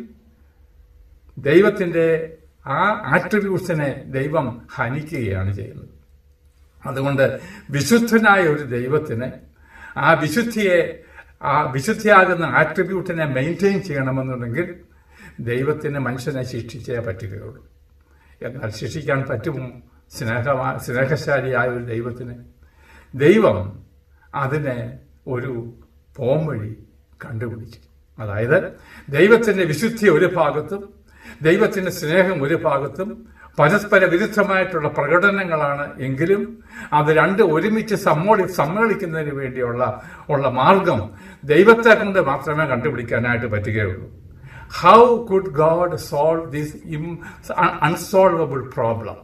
S3: ദൈവത്തിന്റെ ആ ആട്രിബ്യൂട്ട്സിനെ ദൈവം ഹനിക്കുകയാണ് ചെയ്യുന്നത്. അതുകൊണ്ട് വിശുദ്ധനായ ഒരു ദൈവത്തിന് ആ വിശുദ്ധിയെ ആ വിശുദ്ധിയാകുന്ന ആട്രിബ്യൂട്ടിനെ മെയിൻറ്റെയിൻ ചെയ്യണമെന്നുണ്ടെങ്കിൽ ദൈവത്തിന് മനുഷ്യനെ ശിക്ഷിച്ചേ പറ്റുകയുള്ളൂ. എന്നാൽ ശിക്ഷിക്കാൻ പറ്റുമോ സ്നേഹമാ സ്നേഹശാലിയായ ഒരു ദൈവത്തിന്? ദൈവം അതിനെ ഒരു പോംവഴി കണ്ടുപിടിച്ചു. അതായത് ദൈവത്തിന്റെ വിശുദ്ധി ഒരു ഭാഗത്തും ദൈവത്തിന്റെ സ്നേഹം ഒരു ഭാഗത്തും പരസ്പര വിരുദ്ധമായിട്ടുള്ള പ്രകടനങ്ങളാണ് എങ്കിലും അത് രണ്ട് ഒരുമിച്ച് സമ്മോളി സമ്മേളിക്കുന്നതിന് വേണ്ടിയുള്ള ഉള്ള മാർഗം ദൈവത്തെ കൊണ്ട് മാത്രമേ കണ്ടുപിടിക്കാനായിട്ട് പറ്റുകയുള്ളൂ. How could God solve this unsolvable problem?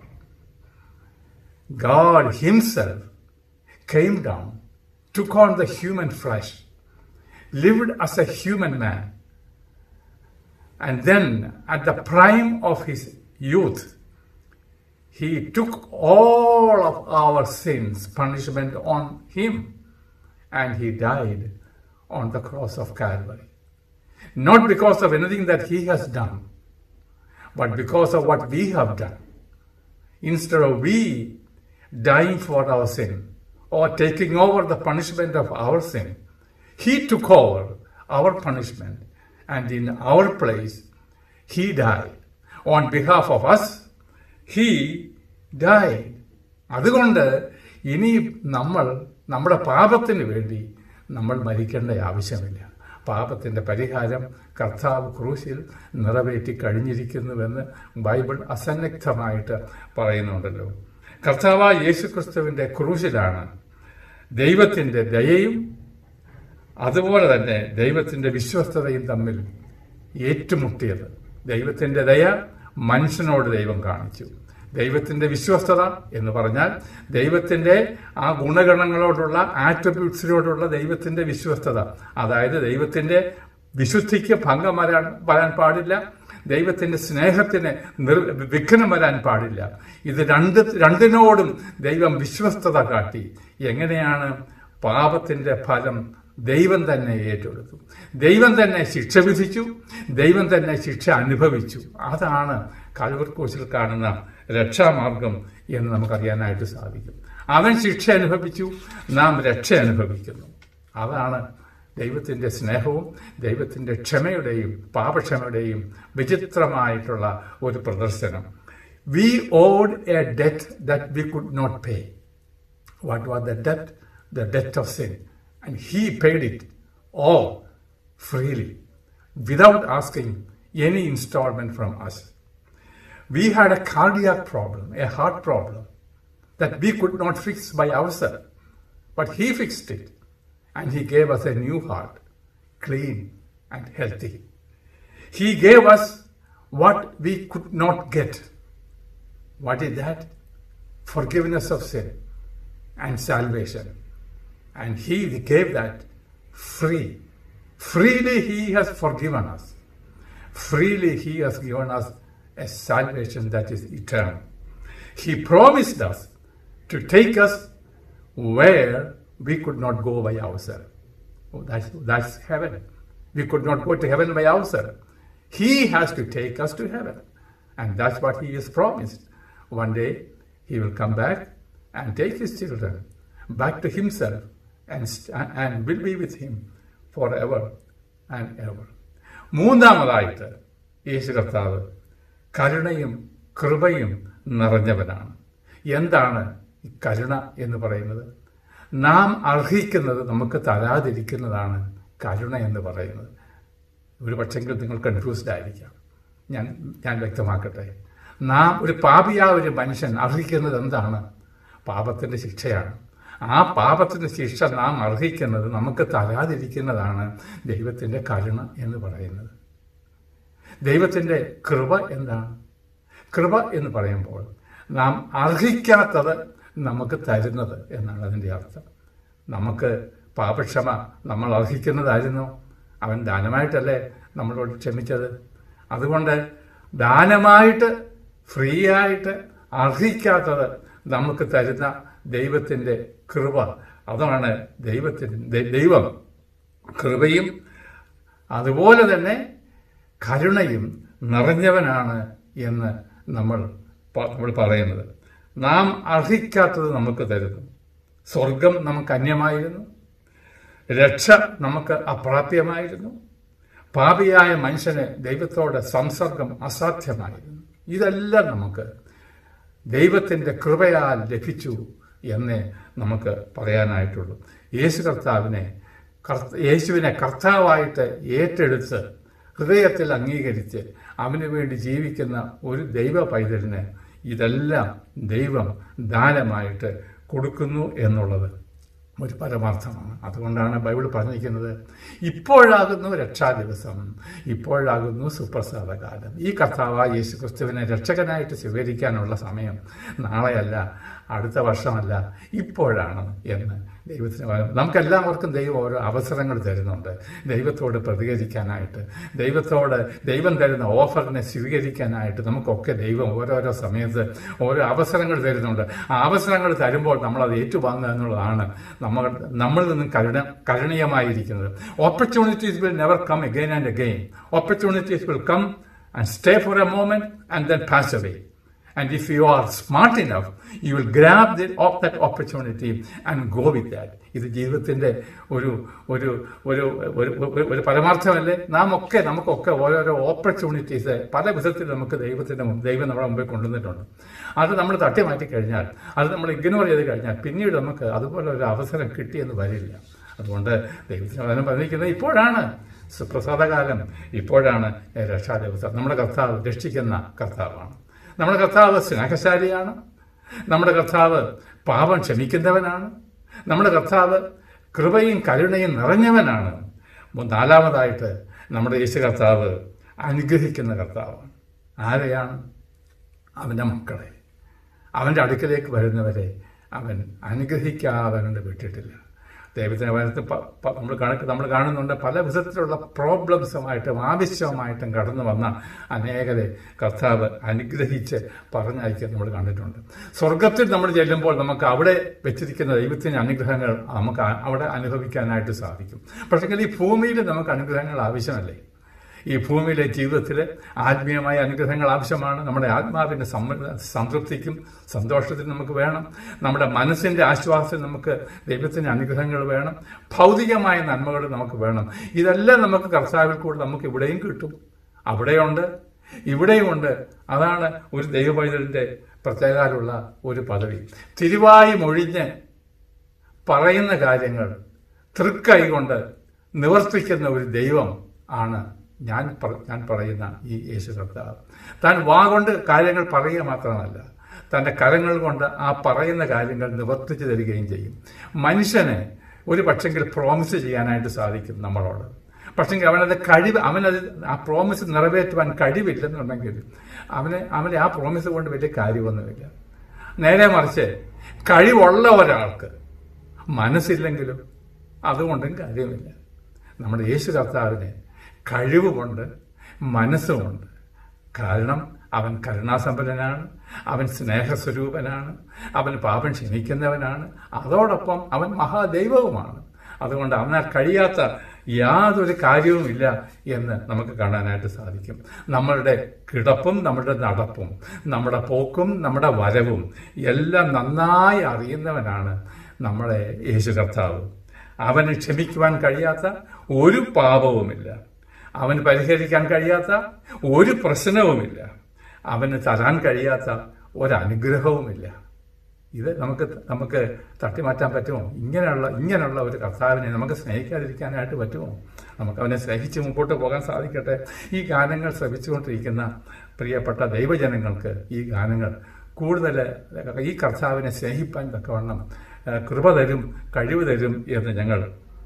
S3: God himself came down, took on the human flesh, lived as a human man, and then at the prime of his youth, he took all of our sins, punishment on him, and he died on the cross of Calvary. Not because of anything that he has done, but because of what we have done. Instead of we dying for our sin or taking over the punishment of our sin, he took over our punishment, and in our place he died. On behalf of us he died. അതുകൊണ്ട് ഇനി നമ്മൾ നമ്മുടെ പാപത്തിന് വേണ്ടി നമ്മൾ മരിക്കേണ്ട ആവശ്യമില്ല. പാപത്തിന്റെ പരിഹാരം കർത്താവ് ക്രൂശിൽ നിറവേറ്റി കഴിഞ്ഞിരിക്കുന്നുവെന്ന് ബൈബിൾ അസന്നിഗ്ധമായിട്ട് പറയുന്നുണ്ടല്ലോ. കർത്താവായ യേശുക്രിസ്തുവിന്റെ ക്രൂശിലാണ് ദൈവത്തിന്റെ ദയയും അതുപോലെ തന്നെ ദൈവത്തിന്റെ വിശ്വസ്തതയും തമ്മിൽ ഏറ്റുമുട്ടിയത്. ദൈവത്തിന്റെ ദയ മനുഷ്യനോട് ദൈവം കാണിച്ചു. ദൈവത്തിന്റെ വിശ്വസ്തത എന്ന് പറഞ്ഞാൽ ദൈവത്തിന്റെ ആ ഗുണഗണങ്ങളോടുള്ള ആട്രിബ്യൂട്ട്സിനോടുള്ള ദൈവത്തിന്റെ വിശ്വസ്തത. അതായത് ദൈവത്തിന്റെ വിശുദ്ധിക്ക് ഭംഗം വരാൻ വരാൻ പാടില്ല, ദൈവത്തിന്റെ സ്നേഹത്തിന് വിഘ്നം വരാൻ പാടില്ല. ഇത് രണ്ട് രണ്ടിനോടും ദൈവം വിശ്വസ്തത കാട്ടി. എങ്ങനെയാണ്? പാപത്തിന്റെ ഫലം ദൈവം തന്നെ ഏറ്റെടുത്തു, ദൈവം തന്നെ ശിക്ഷ വിധിച്ചു, ദൈവം തന്നെ ശിക്ഷ അനുഭവിച്ചു. അതാണ് കൽവറി ക്രൂശിൽ കാണുന്ന രക്ഷാമാർഗം എന്ന് നമുക്കറിയാനായിട്ട് സാധിക്കും. അവൻ ശിക്ഷ അനുഭവിച്ചു, നാം രക്ഷ അനുഭവിക്കുന്നു. അതാണ് ദൈവത്തിന്റെ സ്നേഹവും ദൈവത്തിന്റെ ക്ഷമയുടെയും പാപക്ഷമയുടെയും വിചിത്രമായിട്ടുള്ള ഒരു പ്രദർശനം. We owed a debt that we could not pay. What was the debt? The debt of sin. And he paid it all freely without asking any installment from us. We had a cardiac problem, a heart problem that we could not fix by ourselves, but he fixed it, and he gave us a new heart clean and healthy. He gave us what we could not get. What is that? Forgiveness of sin and salvation. And He gave that free. Freely He has forgiven us. Freely He has given us a salvation that is eternal. He promised us to take us where we could not go by ourselves. Oh, that's, that's heaven. We could not go to heaven by ourselves. He has to take us to heaven. And that's what He has promised. One day He will come back and take His children back to Himself and, and will be with Him forever and ever. മൂന്നാമതായിട്ട് യേശു കർത്താവ് കരുണയും കൃപയും നിറഞ്ഞവനാണ്. എന്താണ് ഈ കരുണ എന്ന് പറയുന്നത്? നാം അർഹിക്കുന്നത് നമുക്ക് തരാതിരിക്കുന്നതാണ് കരുണ എന്ന് പറയുന്നത്. ഒരു പക്ഷെങ്കിൽ നിങ്ങൾ കൺഫ്യൂസ്ഡ് ആയിരിക്കാം. ഞാൻ ഞാൻ വ്യക്തമാക്കട്ടെ. നാം ഒരു പാപിയായ ഒരു മനുഷ്യൻ അർഹിക്കുന്നത് എന്താണ്? പാപത്തിൻ്റെ ശിക്ഷയാണ്. ആ പാപത്തിൻ്റെ ശിക്ഷ നാം അർഹിക്കുന്നത് നമുക്ക് തരാതിരിക്കുന്നതാണ് ദൈവത്തിൻ്റെ കരുണ എന്ന് പറയുന്നത്. ദൈവത്തിൻ്റെ കൃപ എന്താണ്? കൃപ എന്ന് പറയുമ്പോൾ നാം അർഹിക്കാത്തത് നമുക്ക് തരുന്നത് എന്നാണ് അതിൻ്റെ അർത്ഥം. നമുക്ക് പാപക്ഷമ നമ്മൾ അർഹിക്കുന്നതായിരുന്നു. അവൻ ദാനമായിട്ടല്ലേ നമ്മളോട് ക്ഷമിച്ചത്. അതുകൊണ്ട് ദാനമായിട്ട് ഫ്രീ ആയിട്ട് അർഹിക്കാത്തത് നമുക്ക് തരുന്ന ദൈവത്തിൻ്റെ കൃപ, അതാണ് ദൈവത്തിൻ്റെ ദൈവം കൃപയും അതുപോലെ തന്നെ കരുണയും നിറഞ്ഞവനാണ് എന്ന് നമ്മൾ നമ്മൾ പറയുന്നത്. നാം അർഹിക്കാത്തത് നമുക്ക് തരുന്നു. സ്വർഗം നമുക്ക് അന്യമായിരുന്നു. രക്ഷ നമുക്ക് അപ്രാപ്യമായിരുന്നു. പാപിയായ മനുഷ്യന് ദൈവത്തോട് സംസർഗം അസാധ്യമായിരുന്നു. ഇതെല്ലാം നമുക്ക് ദൈവത്തിൻ്റെ കൃപയാൽ ലഭിച്ചു എന്നേ നമുക്ക് പറയാനായിട്ടുള്ളൂ. യേശു കർത്താവിനെ യേശുവിനെ കർത്താവായിട്ട് ഏറ്റെടുത്ത് ഹൃദയത്തിൽ അംഗീകരിച്ച് അവന് വേണ്ടി ജീവിക്കുന്ന ഒരു ദൈവ പൈതലിന് ഇതെല്ലാം ദൈവം ദാനമായിട്ട് കൊടുക്കുന്നു എന്നുള്ളത് ഒരു പരമാർത്ഥമാണ്. അതുകൊണ്ടാണ് ബൈബിൾ പറഞ്ഞിരിക്കുന്നത്, ഇപ്പോഴാകുന്നു രക്ഷാ ദിവസം, ഇപ്പോഴാകുന്നു സുപ്രസാദകാലം. ഈ കർത്താവായ യേശു ക്രിസ്തുവിനെ രക്ഷകനായിട്ട് സ്വീകരിക്കാനുള്ള സമയം നാളെയല്ല, അടുത്ത വർഷമല്ല, ഇപ്പോഴാണ് എന്ന് ദൈവത്തിന് പറയാം. നമുക്കെല്ലാവർക്കും ദൈവം ഓരോ അവസരങ്ങൾ തരുന്നുണ്ട് ദൈവത്തോട് പ്രതികരിക്കാനായിട്ട്, ദൈവത്തോട് ദൈവം തരുന്ന ഓഫറിനെ സ്വീകരിക്കാനായിട്ട്. നമുക്കൊക്കെ ദൈവം ഓരോരോ സമയത്ത് ഓരോ അവസരങ്ങൾ തരുന്നുണ്ട്. ആ അവസരങ്ങൾ തരുമ്പോൾ നമ്മളത് ഏറ്റുവാങ്ങുക എന്നുള്ളതാണ് നമ്മൾ നമ്മളിൽ നിന്നും കരുണ കരുണീയമായിരിക്കുന്നത്. Opportunities will never come again and again. Opportunities will come and stay for a moment and then pass away. And if you are smart enough, you will grab the, of that opportunity and go with that. ഇത് ജീവിതത്തിൻ്റെ ഒരു ഒരു ഒരു ഒരു പരമാർത്ഥമല്ലേ? നാം ഒക്കെ നമുക്കൊക്കെ ഓരോരോ ഓപ്പർച്യൂണിറ്റീസ് പല വിധത്തിൽ നമുക്ക് ദൈവത്തിൻ്റെ ദൈവം നമ്മുടെ മുമ്പിൽ കൊണ്ടുവന്നിട്ടുണ്ട്. അത് നമ്മൾ തട്ടി മാറ്റി കഴിഞ്ഞാൽ, അത് നമ്മൾ ഇഗ്നോർ ചെയ്ത് കഴിഞ്ഞാൽ പിന്നീട് നമുക്ക് അതുപോലെ ഒരു അവസരം കിട്ടിയെന്ന് വരില്ല. അതുകൊണ്ട് ദൈവത്തിന് വചനം പറഞ്ഞിരിക്കുന്നത് ഇപ്പോഴാണ് സുപ്രസാദകാലം, ഇപ്പോഴാണ് രക്ഷാ ദിവസം. നമ്മുടെ കർത്താവ് രക്ഷിക്കുന്ന കർത്താവാണ്. നമ്മുടെ കർത്താവ് സ്നേഹശാലിയാണ്. നമ്മുടെ കർത്താവ് പാപം ക്ഷമിക്കുന്നവനാണ്. നമ്മുടെ കർത്താവ് കൃപയും കരുണയും നിറഞ്ഞവനാണ്. നാലാമതായിട്ട് നമ്മുടെ യേശു കർത്താവ് അനുഗ്രഹിക്കുന്ന കർത്താവാണ്. ആരെയാണ്? അവൻ്റെ മക്കളെ, അവൻ്റെ അടുക്കലേക്ക് വരുന്നവരെ അവൻ അനുഗ്രഹിക്കാതെ കണ്ട് വിട്ടിട്ടില്ല. ദൈവത്തിൻ്റെ വചനത്തിൽ നമ്മൾ കണക്ക് നമ്മൾ കാണുന്നുണ്ട് പല വിധത്തിലുള്ള പ്രോബ്ലംസുമായിട്ടും ആവശ്യമായിട്ടും കടന്നു വന്ന അനേകരെ കർത്താവ് അനുഗ്രഹിച്ച് പറഞ്ഞയക്കാൻ നമ്മൾ കണ്ടിട്ടുണ്ട്. സ്വർഗത്തിൽ നമ്മൾ ചെല്ലുമ്പോൾ നമുക്ക് അവിടെ വെച്ചിരിക്കുന്ന ദൈവത്തിൻ്റെ അനുഗ്രഹങ്ങൾ നമുക്ക് അവിടെ അനുഭവിക്കാനായിട്ട് സാധിക്കും. പക്ഷേ ഈ ഭൂമിയിൽ നമുക്ക് അനുഗ്രഹങ്ങൾ ആവശ്യമല്ലേ? ഈ ഭൂമിയിലെ ജീവിതത്തിൽ ആത്മീയമായ അനുഗ്രഹങ്ങൾ ആവശ്യമാണ്. നമ്മുടെ ആത്മാവിൻ്റെ സംതൃപ്തിക്കും സന്തോഷത്തിനും നമുക്ക് വേണം. നമ്മുടെ മനസ്സിൻ്റെ ആശ്വാസത്തിന് നമുക്ക് ദൈവത്തിൻ്റെ അനുഗ്രഹങ്ങൾ വേണം. ഭൗതികമായ നന്മകൾ നമുക്ക് വേണം. ഇതെല്ലാം നമുക്ക് കർത്താവിൽ കൂടെ നമുക്ക് ഇവിടെയും കിട്ടും. അവിടെയുണ്ട്, ഇവിടെയുമുണ്ട്. അതാണ് ഒരു ദൈവപൈതലിൻ്റെ പ്രത്യേകതയുള്ള ഒരു പദവി. തിരുവായി മൊഴിഞ്ഞ് പറയുന്ന കാര്യങ്ങൾ തൃക്കൈ കൊണ്ട് നിവർത്തിക്കുന്ന ഒരു ദൈവം ആണ് ഞാൻ ഞാൻ പറയുന്ന ഈ യേശു കർത്താവ്. താൻ വാ കൊണ്ട് കാര്യങ്ങൾ പറയുക മാത്രമല്ല, തൻ്റെ കരങ്ങൾ കൊണ്ട് ആ പറയുന്ന കാര്യങ്ങൾ നിവർത്തിച്ചു തരികയും ചെയ്യും. മനുഷ്യന് ഒരു പക്ഷെങ്കിൽ പ്രോമിസ് ചെയ്യാനായിട്ട് സാധിക്കും നമ്മളോട്. പക്ഷേ അവനത് കഴിവ് അവനത് ആ പ്രോമിസ് നിറവേറ്റുവാൻ കഴിവില്ലെന്നുണ്ടെങ്കിൽ അവന് അവന് ആ പ്രോമിസ് കൊണ്ട് വലിയ കാര്യമൊന്നുമില്ല. നേരെ മറിച്ച് കഴിവുള്ള ഒരാൾക്ക് മനസ്സില്ലെങ്കിലും അതുകൊണ്ടും കാര്യമില്ല. നമ്മുടെ യേശു കർത്താവിന് കഴിവുകൊണ്ട് മനസ്സുമുണ്ട്. കാരണം അവൻ കരുണാസമ്പന്നനാണ്, അവൻ സ്നേഹസ്വരൂപനാണ്, അവൻ പാപം ക്ഷമിക്കുന്നവനാണ്, അതോടൊപ്പം അവൻ മഹാദൈവവുമാണ്. അതുകൊണ്ട് അവനാൽ കഴിയാത്ത യാതൊരു കാര്യവുമില്ല എന്ന് നമുക്ക് കാണാനായിട്ട് സാധിക്കും. നമ്മളുടെ കിടപ്പും നമ്മുടെ നടപ്പും നമ്മുടെ പോക്കും നമ്മുടെ വരവും എല്ലാം നന്നായി അറിയുന്നവനാണ് നമ്മളെ യേശു കർത്താവ്. അവന് ക്ഷമിക്കുവാൻ കഴിയാത്ത ഒരു പാപവുമില്ല, അവന് പരിഹരിക്കാൻ കഴിയാത്ത ഒരു പ്രശ്നവുമില്ല, അവന് തരാൻ കഴിയാത്ത ഒരനുഗ്രഹവുമില്ല. ഇത് നമുക്ക് നമുക്ക് തട്ടിമാറ്റാൻ പറ്റുമോ? ഇങ്ങനെയുള്ള ഇങ്ങനെയുള്ള ഒരു കർത്താവിനെ നമുക്ക് സ്നേഹിക്കാതിരിക്കാനായിട്ട് പറ്റുമോ? നമുക്ക് അവനെ സ്നേഹിച്ച് മുമ്പോട്ട് പോകാൻ സാധിക്കട്ടെ. ഈ ഗാനങ്ങൾ ശ്രമിച്ചുകൊണ്ടിരിക്കുന്ന പ്രിയപ്പെട്ട ദൈവജനങ്ങൾക്ക് ഈ ഗാനങ്ങൾ കൂടുതൽ ഈ കർത്താവിനെ സ്നേഹിപ്പാൻ തക്കവണ്ണം കൃപ തരും, കഴിവ് തരും എന്ന് ഞങ്ങൾ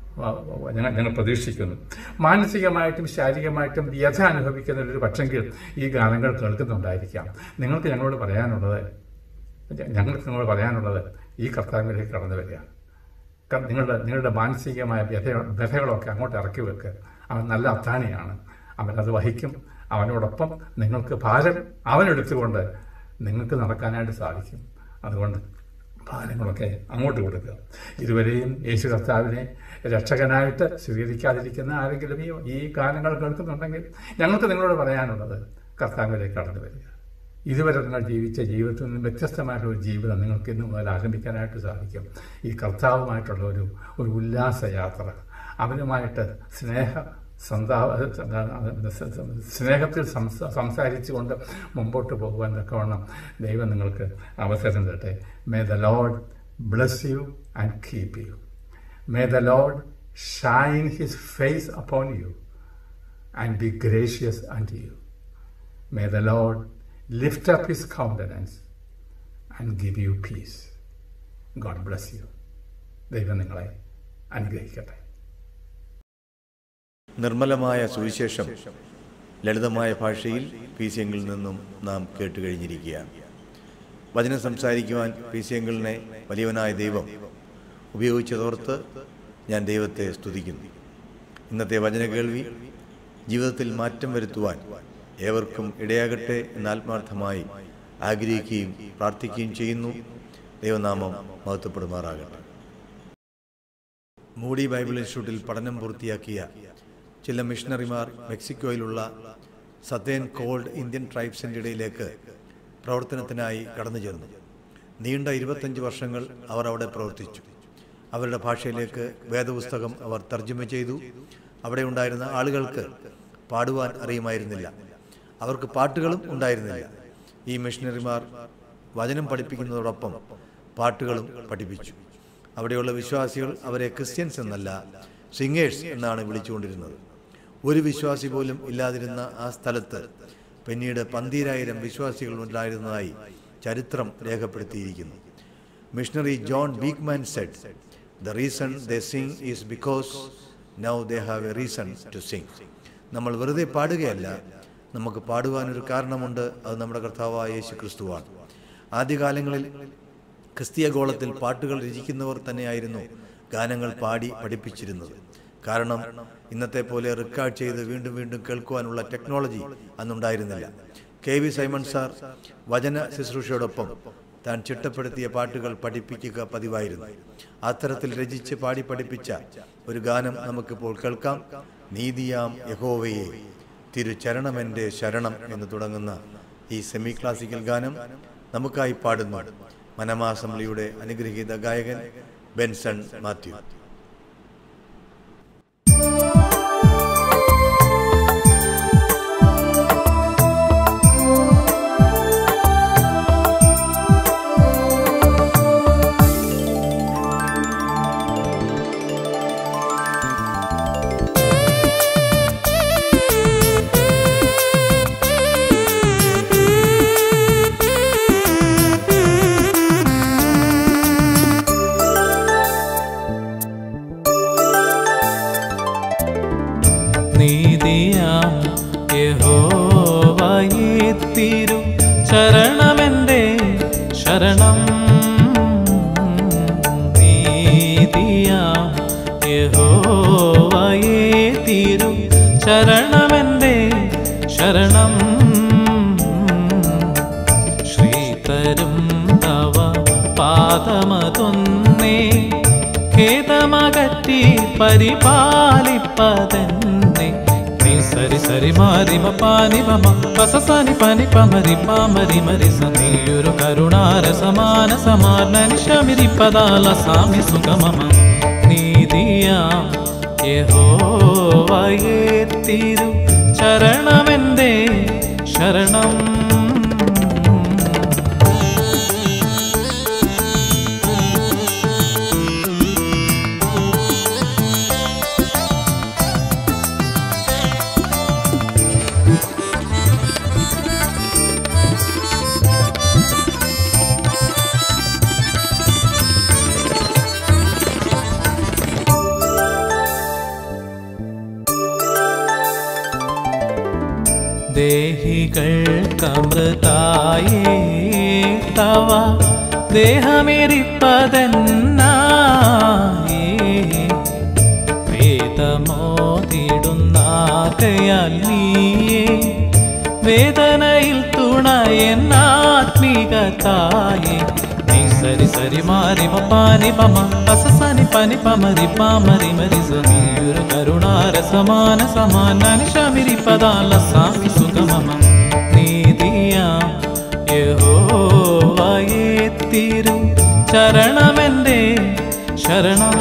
S3: ഞങ്ങൾ ഞങ്ങൾ പ്രതീക്ഷിക്കുന്നു. മാനസികമായിട്ടും ശാരീരികമായിട്ടും വ്യഥ അനുഭവിക്കുന്നവരൊരു പക്ഷെങ്കിൽ ഈ ഗാനങ്ങൾ കേൾക്കുന്നുണ്ടായിരിക്കാം. നിങ്ങൾക്ക് ഞങ്ങളോട് പറയാനുള്ളത് ഞങ്ങൾക്ക് നിങ്ങളോട് പറയാനുള്ളത് ഈ കർത്താവിലേക്ക് കടന്നു വരിക. നിങ്ങളുടെ നിങ്ങളുടെ മാനസികമായ വ്യഥ വ്യഥകളൊക്കെ അങ്ങോട്ട് ഇറക്കി വെക്കുക. അവൻ നല്ല അത്താണിയാണ്, അവനത് വഹിക്കും. അവനോടൊപ്പം നിങ്ങൾക്ക് ഭാരം അവനെടുത്തുകൊണ്ട് നിങ്ങൾക്ക് നടക്കാനായിട്ട് സാധിക്കും. അതുകൊണ്ട് ഭാരങ്ങളൊക്കെ അങ്ങോട്ട് കൊടുക്കുക. ഇതുവരെയും യേശു കർത്താവിനെ രക്ഷകനായിട്ട് സ്വീകരിക്കാതിരിക്കുന്ന ആരെങ്കിലും ഈ ഈ ഗാനങ്ങൾ കേൾക്കുന്നുണ്ടെങ്കിൽ ഞങ്ങൾക്ക് നിങ്ങളോട് പറയാനുള്ളത് കർത്താവിലേക്ക് കടന്നു വരിക. ഇതുവരെ നിങ്ങൾ ജീവിച്ച ജീവിതത്തിൽ നിന്നും വ്യത്യസ്തമായിട്ടുള്ള ഒരു ജീവിതം നിങ്ങൾക്ക് ഇന്നു മുതൽ ആരംഭിക്കാനായിട്ട് സാധിക്കും. ഈ കർത്താവുമായിട്ടുള്ള ഒരു ഒരു ഉല്ലാസയാത്ര, അവനുമായിട്ട് സ്നേഹ സന്താ സ്നേഹത്തിൽ സംസാരിച്ചുകൊണ്ട് മുമ്പോട്ട് പോകുവാൻ തക്കവണ്ണം ദൈവം നിങ്ങൾക്ക് അവസരം തരട്ടെ. May the Lord bless you and keep you. May the Lord shine his face upon you and be gracious unto you. May the Lord lift up his countenance and give you peace. God bless you. ദൈവം നിങ്ങളെ അനുഗ്രഹിക്കട്ടെ.
S1: നിർമ്മലമായ സുവിശേഷം ലളിതമായ ഭാഷയിൽ P C എങ്കിൽ നിന്നും നാം കേട്ടുകഴിഞ്ഞിരിക്കുകയാണ്. വചനം സംസാരിക്കുവാൻ പി സി എങ്കിളിനെ വലിയവനായ ദൈവം ഉപയോഗിച്ചതോർത്ത് ഞാൻ ദൈവത്തെ സ്തുതിക്കുന്നു. ഇന്നത്തെ വചന കേൾവി ജീവിതത്തിൽ മാറ്റം വരുത്തുവാൻ ഏവർക്കും ഇടയാകട്ടെ എന്ന് ആത്മാർത്ഥമായി ആഗ്രഹിക്കുകയും പ്രാർത്ഥിക്കുകയും ചെയ്യുന്നു. ദൈവനാമം മഹത്വപ്പെടുമാറാകട്ടെ. മൂഡി ബൈബിൾ ഇൻസ്റ്റിറ്റ്യൂട്ടിൽ പഠനം പൂർത്തിയാക്കിയ ചില മിഷണറിമാർ മെക്സിക്കോയിലുള്ള സതേൺ കോൾഡ് ഇന്ത്യൻ ട്രൈബ്സിൻ്റെ ഇടയിലേക്ക് പ്രവർത്തനത്തിനായി കടന്നു ചെന്നു. നീണ്ട ഇരുപത്തഞ്ച് വർഷങ്ങൾ അവർ അവിടെ പ്രവർത്തിച്ചു. അവരുടെ ഭാഷയിലേക്ക് വേദപുസ്തകം അവർ തർജ്ജമ ചെയ്തു. അവിടെ ഉണ്ടായിരുന്ന ആളുകൾക്ക് പാടുവാൻ അറിയുമായിരുന്നില്ല, അവർക്ക് പാട്ടുകളും ഉണ്ടായിരുന്നില്ല. ഈ മിഷണറിമാർ വചനം പഠിപ്പിക്കുന്നതോടൊപ്പം പാട്ടുകളും പഠിപ്പിച്ചു. അവിടെയുള്ള വിശ്വാസികൾ അവരെ ക്രിസ്ത്യൻസ് എന്നല്ല സിംഗേഴ്സ് എന്നാണ് വിളിച്ചുകൊണ്ടിരുന്നത്. ഒരു വിശ്വാസി പോലും ഇല്ലാതിരുന്ന ആ സ്ഥലത്ത് പിന്നീട് പന്തീരായിരം വിശ്വാസികൾ ഉണ്ടായിരുന്നതായി ചരിത്രം രേഖപ്പെടുത്തിയിരിക്കുന്നു. Missionary John Beekman said, "The reason they sing is because now they have a reason to sing." നമ്മൾ വെറുതെ പാടുകയല്ല, നമുക്ക് പാടുവാനൊരു കാരണമുണ്ട്. അത് നമ്മുടെ കർത്താവായ യേശു ക്രിസ്തുവാണ്. ആദ്യകാലങ്ങളിൽ ക്രിസ്തീയ ഗോളത്തിൽ പാട്ടുകൾ രചിക്കുന്നവർ തന്നെയായിരുന്നു ഗാനങ്ങൾ പാടി പഠിപ്പിച്ചിരുന്നത്. കാരണം ഇന്നത്തെ പോലെ റെക്കോർഡ് ചെയ്ത് വീണ്ടും വീണ്ടും കേൾക്കുവാനുള്ള ടെക്നോളജി അന്നുണ്ടായിരുന്നില്ല. കെ വി സൈമൺ സാർ വചന ശുശ്രൂഷയോടൊപ്പം താൻ ചിട്ടപ്പെടുത്തിയ പാട്ടുകൾ പഠിപ്പിക്കുക പതിവായിരുന്നു. അത്തരത്തിൽ രചിച്ച് പാടി പഠിപ്പിച്ച ഒരു ഗാനം നമുക്കിപ്പോൾ കേൾക്കാം. നീതിയാം യഹോവയെ തിരുചരണമെൻ്റെ ശരണം എന്ന് തുടങ്ങുന്ന ഈ സെമി ക്ലാസിക്കൽ ഗാനം നമുക്കായി പാടുന്നു മനമ അസംബ്ലിയുടെ അനുഗ്രഹീത ഗായകൻ ബെൻസൺ മാത്യു.
S4: തീരു ശരണമെന്റെ ശരണം നീതിയാം യഹോവയേ തീരു ശരണമെന്റെ ശരണം ശ്രീതരും തവ പാദമതൊന്നേ ഖേദമകറ്റി പരിപാലിപ്പതെന്നെ നീ സരി സരി മാരി പാനി പമ പസസനി പനി പമരി പാമരി മരി സനീയൊരു കരുണാര സമാന സമാന ശമിരിപ്പദാല സാമി സുഗമമ നീതിയാം യഹോവയേ തീരു ശരണമെന്റെ ശരണം ദേഹികൾക്കമൃതായേ തവ ദേഹമെരിപ്പതെന്നായേ വേദമോതിടുന്നാകയാൽ നീയേ വേദനയിൽ തുണയെന്നാത്മികതായേ നീ സരി സരി മാരി പാനി പമ പസസനി പനി പമരി പാമരി മരി സനീയൊരു കരുണാര സമാന സമാന ശമിരിപ്പദാല സാമി സുഗമമ നീതിയാം യഹോവയേ തീരു ശരണമെന്റെ ശരണം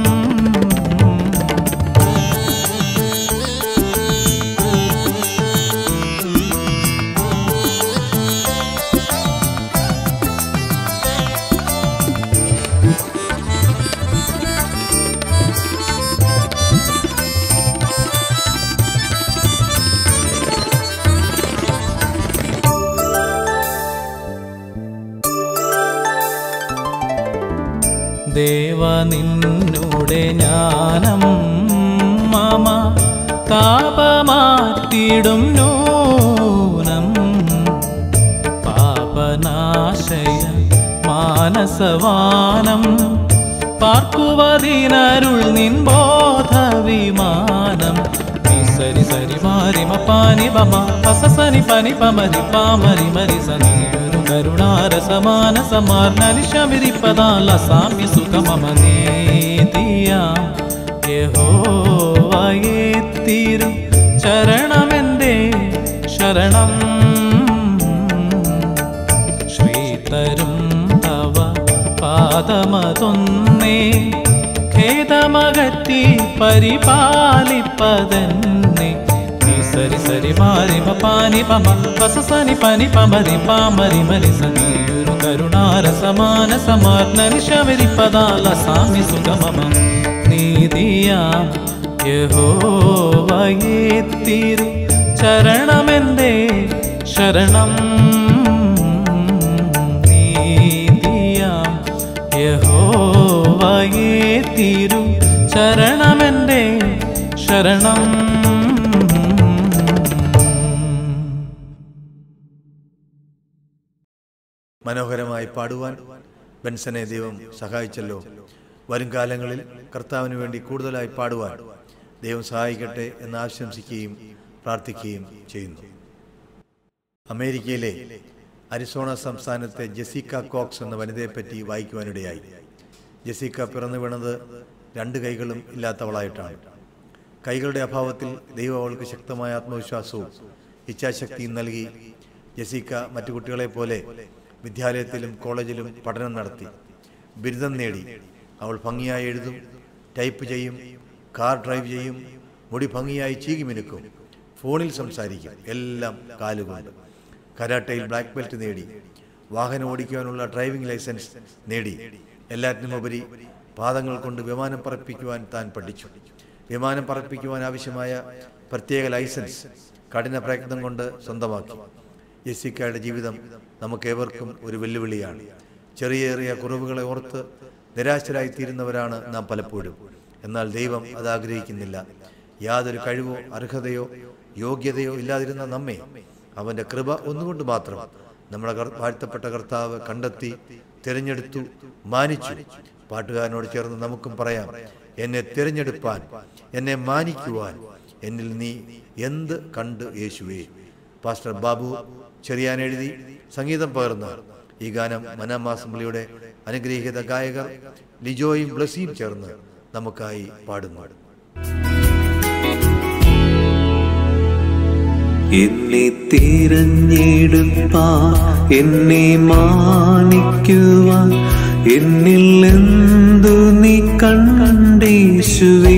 S4: ദേവ നിന്നുടെ ജ്ഞാനം മമ താപമാറ്റിടും നൂനം പാപനാശയ മാനസവാനം പാർക്കുവതിനരുൾ നിൻ ബോധവിമാനം നീ സരി സരി മാരി പാനി പമ പസസനി പനി പമരി പാമരി മരി സനീയൊരു കരുണാര സമാന സമാന ശമിരിപ്പദാല സാമ്യ സുഖമമ നീതിയാം യഹോവയേ തീരു ശരണമെന്റെ ശരണം ശ്രീതരും തവ പാദമതൊന്നേ ഖേദമകറ്റി പരിപാലിപ്പതെന്നെ നീ സരി സരി മാരി പാനി പമ പസസനി പനി പമരി പാമരി മരി സനീയൊരു കരുണാര സമാന സമാന ശമിരിപ്പദാല സാമ്യ സുഗമമ നീതിയാം യഹോവയേ തീരു ശരണമെന്റെ ശരണം നീതിയാം യഹോവയേ തീരു ശരണമെന്റെ ശരണം
S1: മനോഹരമായി പാടുവാൻ ബെൻസനെ ദൈവം സഹായിച്ചല്ലോ. വരും കാലങ്ങളിൽ കർത്താവിന് വേണ്ടി കൂടുതലായി പാടുവാൻ ദൈവം സഹായിക്കട്ടെ എന്ന് ആശംസിക്കുകയും പ്രാർത്ഥിക്കുകയും ചെയ്യുന്നു. അമേരിക്കയിലെ അരിസോണ സംസ്ഥാനത്തെ ജെസിക്ക കോക്സ് എന്ന വനിതയെപ്പറ്റി വായിക്കുവാനിടയായി. ജെസിക്ക പിറന്നു വീണത് രണ്ട് കൈകളും ഇല്ലാത്തവളായിട്ടാണ്. കൈകളുടെ അഭാവത്തിൽ ദൈവം അവൾക്ക് ശക്തമായ ആത്മവിശ്വാസവും ഇച്ഛാശക്തിയും നൽകി. ജെസിക്ക മറ്റു കുട്ടികളെ പോലെ വിദ്യാലയത്തിലും കോളേജിലും പഠനം നടത്തി, ബിരുദം നേടി. അവൾ ഭംഗിയായി എഴുതും, ടൈപ്പ് ചെയ്യും, കാർ ഡ്രൈവ് ചെയ്യും, മുടി ഭംഗിയായി ചീകിമിനുക്കും, ഫോണിൽ സംസാരിക്കും, എല്ലാം കാലുകൊണ്ട്. കരാട്ടയിൽ ബ്ലാക്ക് ബെൽറ്റ് നേടി, വാഹനം ഓടിക്കുവാനുള്ള ഡ്രൈവിംഗ് ലൈസൻസ് നേടി. എല്ലാറ്റിനുമുപരി പാദങ്ങൾ കൊണ്ട് വിമാനം പറപ്പിക്കുവാൻ താൻ പഠിച്ചു. വിമാനം പറപ്പിക്കുവാൻ ആവശ്യമായ പ്രത്യേക ലൈസൻസ് കഠിന പ്രയത്നം കൊണ്ട് സ്വന്തമാക്കി. ജെസിക്കയുടെ ജീവിതം നമുക്കേവർക്കും ഒരു വെല്ലുവിളിയാണ്. ചെറിയ ചെറിയ കുറവുകളെ ഓർത്ത് നിരാശരായിത്തീരുന്നവരാണ് നാം പലപ്പോഴും. എന്നാൽ ദൈവം അതാഗ്രഹിക്കുന്നില്ല. യാതൊരു കഴിവോ അർഹതയോ യോഗ്യതയോ ഇല്ലാതിരുന്ന നമ്മെ അവൻ്റെ കൃപ ഒന്നുകൊണ്ട് മാത്രം നമ്മുടെ വാഴ്ത്തപ്പെട്ട കർത്താവ് കണ്ടെത്തി, തിരഞ്ഞെടുത്തു, മാനിച്ചു. പാട്ടുകാരനോട് ചേർന്ന് നമുക്കും പറയാം, എന്നെ തിരഞ്ഞെടുപ്പാൻ, എന്നെ മാനിക്കുവാൻ എന്നിൽ നീ എന്ത് കണ്ട് യേശുവേ. പാസ്റ്റർ ബാബു ചെറിയാൻ എഴുതി സംഗീതം പകർന്ന ഈ ഗാനം മനാമാസംബ്ലിയുടെ അനുഗ്രഹീത ഗായകർ ലിജോയും ബ്ലസിയും ചേർന്ന് നമുക്കായി പാടുന്നു.
S5: എന്നെ തിരഞ്ഞെടുപ്പാൻ, എന്നെ മാനിക്കുവാൻ എന്നിൽ എന്തു നീ കണ്ടേശുവേ.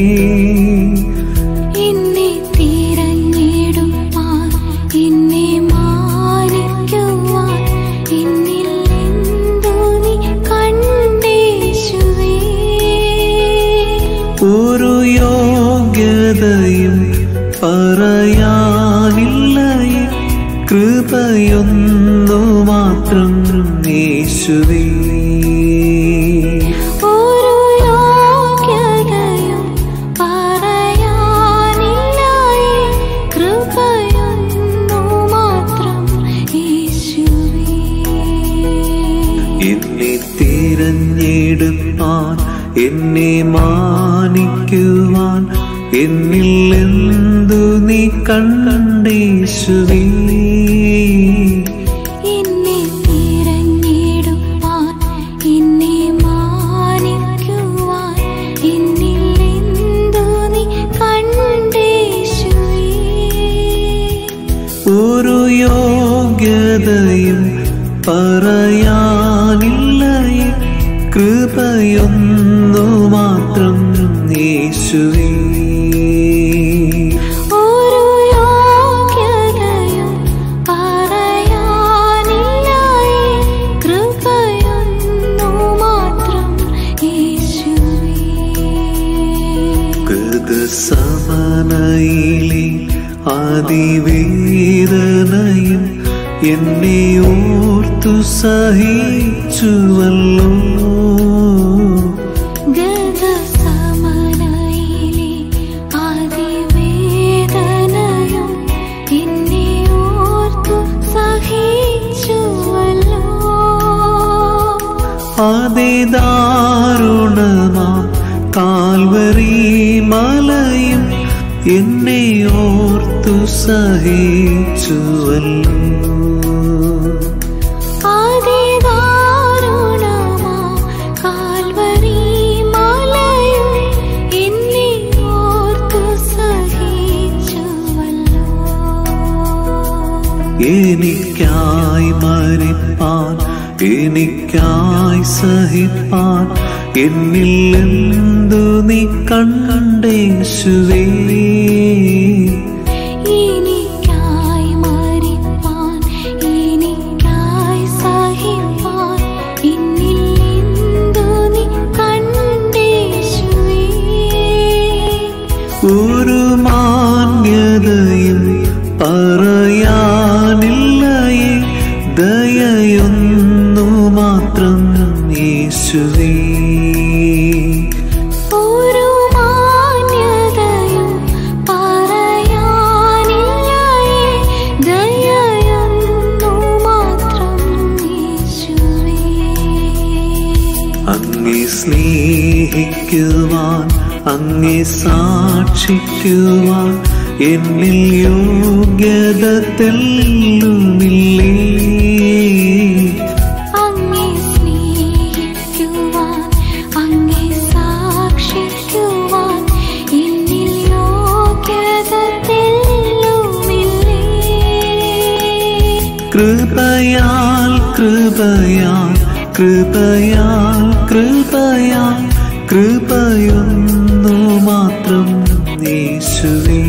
S2: എന്നെ തിരഞ്ഞെടുപ്പാൻ, എന്നെ മാനിക്കുവാൻ എന്നിൽ എന്തു നീ കണ്ടേശുവേ.
S5: ഒരു യോഗ്യതയും പറയാനില്ലയേ, കൃപയൊന്നു മാത്രം യേശുവേ.
S2: ഒരു യോഗ്യതയും പറയാനില്ലയേ, കൃപയൊന്നു മാത്രം യേശുവേ.
S5: എന്നെ തിരഞ്ഞെടുപ്പാൻ, എന്നെ മാനിക്കുവാൻ എന്നിൽ എന്തു നീ കണ്ടേശുവേ.
S2: എന്നെ തിരഞ്ഞെടുപ്പാൻ, എന്നെ മാനിക്കുവാൻ എന്നിൽ എന്തു നീ കണ്ടേശുവേ.
S5: ഒരു യോഗ്യതയും പറയാനില്ലയേ, കൃപയൊന്നു മാത്രം യേശുവേ.
S2: ഒരു യോഗ്യതയും പറയാനില്ലയേ, കൃപയൊന്നു മാത്രം യേശുവേ.
S5: ഗതസമനയിലെ അതിവേദനയും എന്നെ ഓർത്തു സഹിച്ചുവല്ലോ.
S2: ഗതസമനയിലെ അതിവേദനയും എന്നെ ഓർത്തു സഹിച്ചുവല്ലോ.
S5: അതിദാരുണമാ കാൽവരി മലയും എന്നെ ഓർത്തു സഹിച്ചുവല്ലോ.
S2: അതിദാരുണമാ കാൽവരി മലയും എന്നെ ഓർത്തു സഹിച്ചുവല്ലോ.
S5: എനിക്കായി മരിപ്പാൻ, എനിക്കായി സഹിപ്പാൻ എന്നിൽ എന്തു നീ കണ്ടേശുവേ.
S2: എനിക്കായി മരിപ്പാൻ, എനിക്കായി സഹിപ്പാൻ എന്നിൽ എന്തു നീ കണ്ടേശുവേ.
S5: ഒരു മാന്യതയും പറയാനില്ലയേ, ദയയൊന്നു മാത്രം യേശുവേ.
S2: ഒരു മാന്യതയും പറയാനില്ലയേ, ദയയൊന്നു മാത്രം യേശുവേ.
S5: അങ്ങേ സ്നേഹിക്കുവാൻ, അങ്ങേ സാക്ഷിക്കുവാൻ എന്നിൽ യോഗ്യത തെല്ലുമില്ലേ.
S2: അങ്ങേ സ്നേഹിക്കുവാൻ, അങ്ങേ സാക്ഷിക്കുവാൻ എന്നിൽ യോഗ്യത തെല്ലുമില്ലേ.
S5: കൃപയാൽ കൃപയാൽ കൃപയാൽ കൃപയാൽ കൃപയൊന്നു മാത്രം യേശുവേ.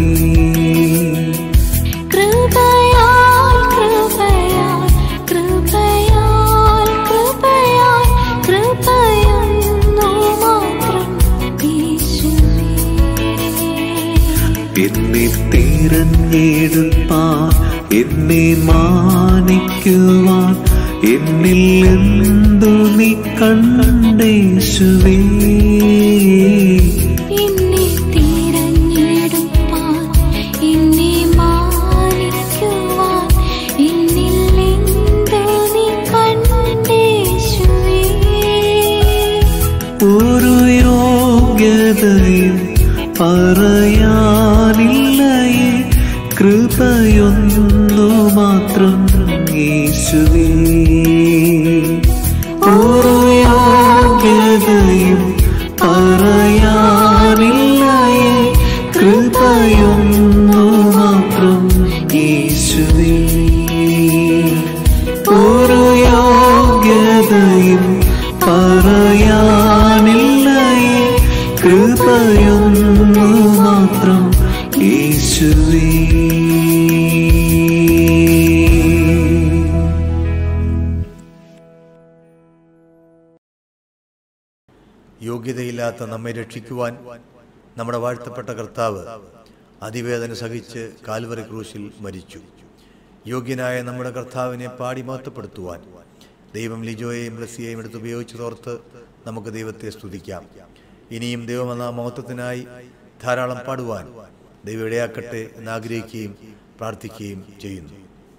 S2: കൃപയാൽ കൃപയാൽ കൃപയാൽ കൃപയാൽ കൃപയൊന്നു മാത്രം യേശുവേ.
S5: എന്നെ തിരഞ്ഞെടുപ്പാൻ, എന്നെ മാനിക്കുവാൻ എന്നിൽ എന്തു നീ കണ്ടേശുവേ.
S2: എന്നെ തിരഞ്ഞെടുപ്പാൻ, എന്നെ മാനിക്കുവാൻ
S5: പറയാനില്ലയേ കൃപയൊന്നു മാത്രം യേശുവേ. ഒരു യോഗ്യതയും പറയാനില്ലയേ കൃപയൊന്നു മാത്രം യേശുവേ. ഒരു യോഗ്യതയും പറയാനില്ലയേ കൃപയൊന്നു മാത്രം യേശുവേ.
S1: യോഗ്യതയില്ലാത്ത നമ്മെ രക്ഷിക്കുവാൻ നമ്മുടെ വാഴ്ത്തപ്പെട്ട കർത്താവ് അതിവേദന സഹിച്ച് കാൽവറി ക്രൂശിൽ മരിച്ചു. യോഗ്യനായ നമ്മുടെ കർത്താവിനെ പാടി മഹത്വപ്പെടുത്തുവാൻ ദൈവം ലിജോയെയും ബ്ലസ്സിയെയും എടുത്ത് ഉപയോഗിച്ചതോർത്ത് നമുക്ക് ദൈവത്തെ സ്തുതിക്കാം. ഇനിയും ദൈവം എന്ന മഹത്വത്തിനായി ധാരാളം പാടുവാൻ ദൈവം ഇടയാക്കട്ടെ എന്നാഗ്രഹിക്കുകയും പ്രാർത്ഥിക്കുകയും ചെയ്യുന്നു.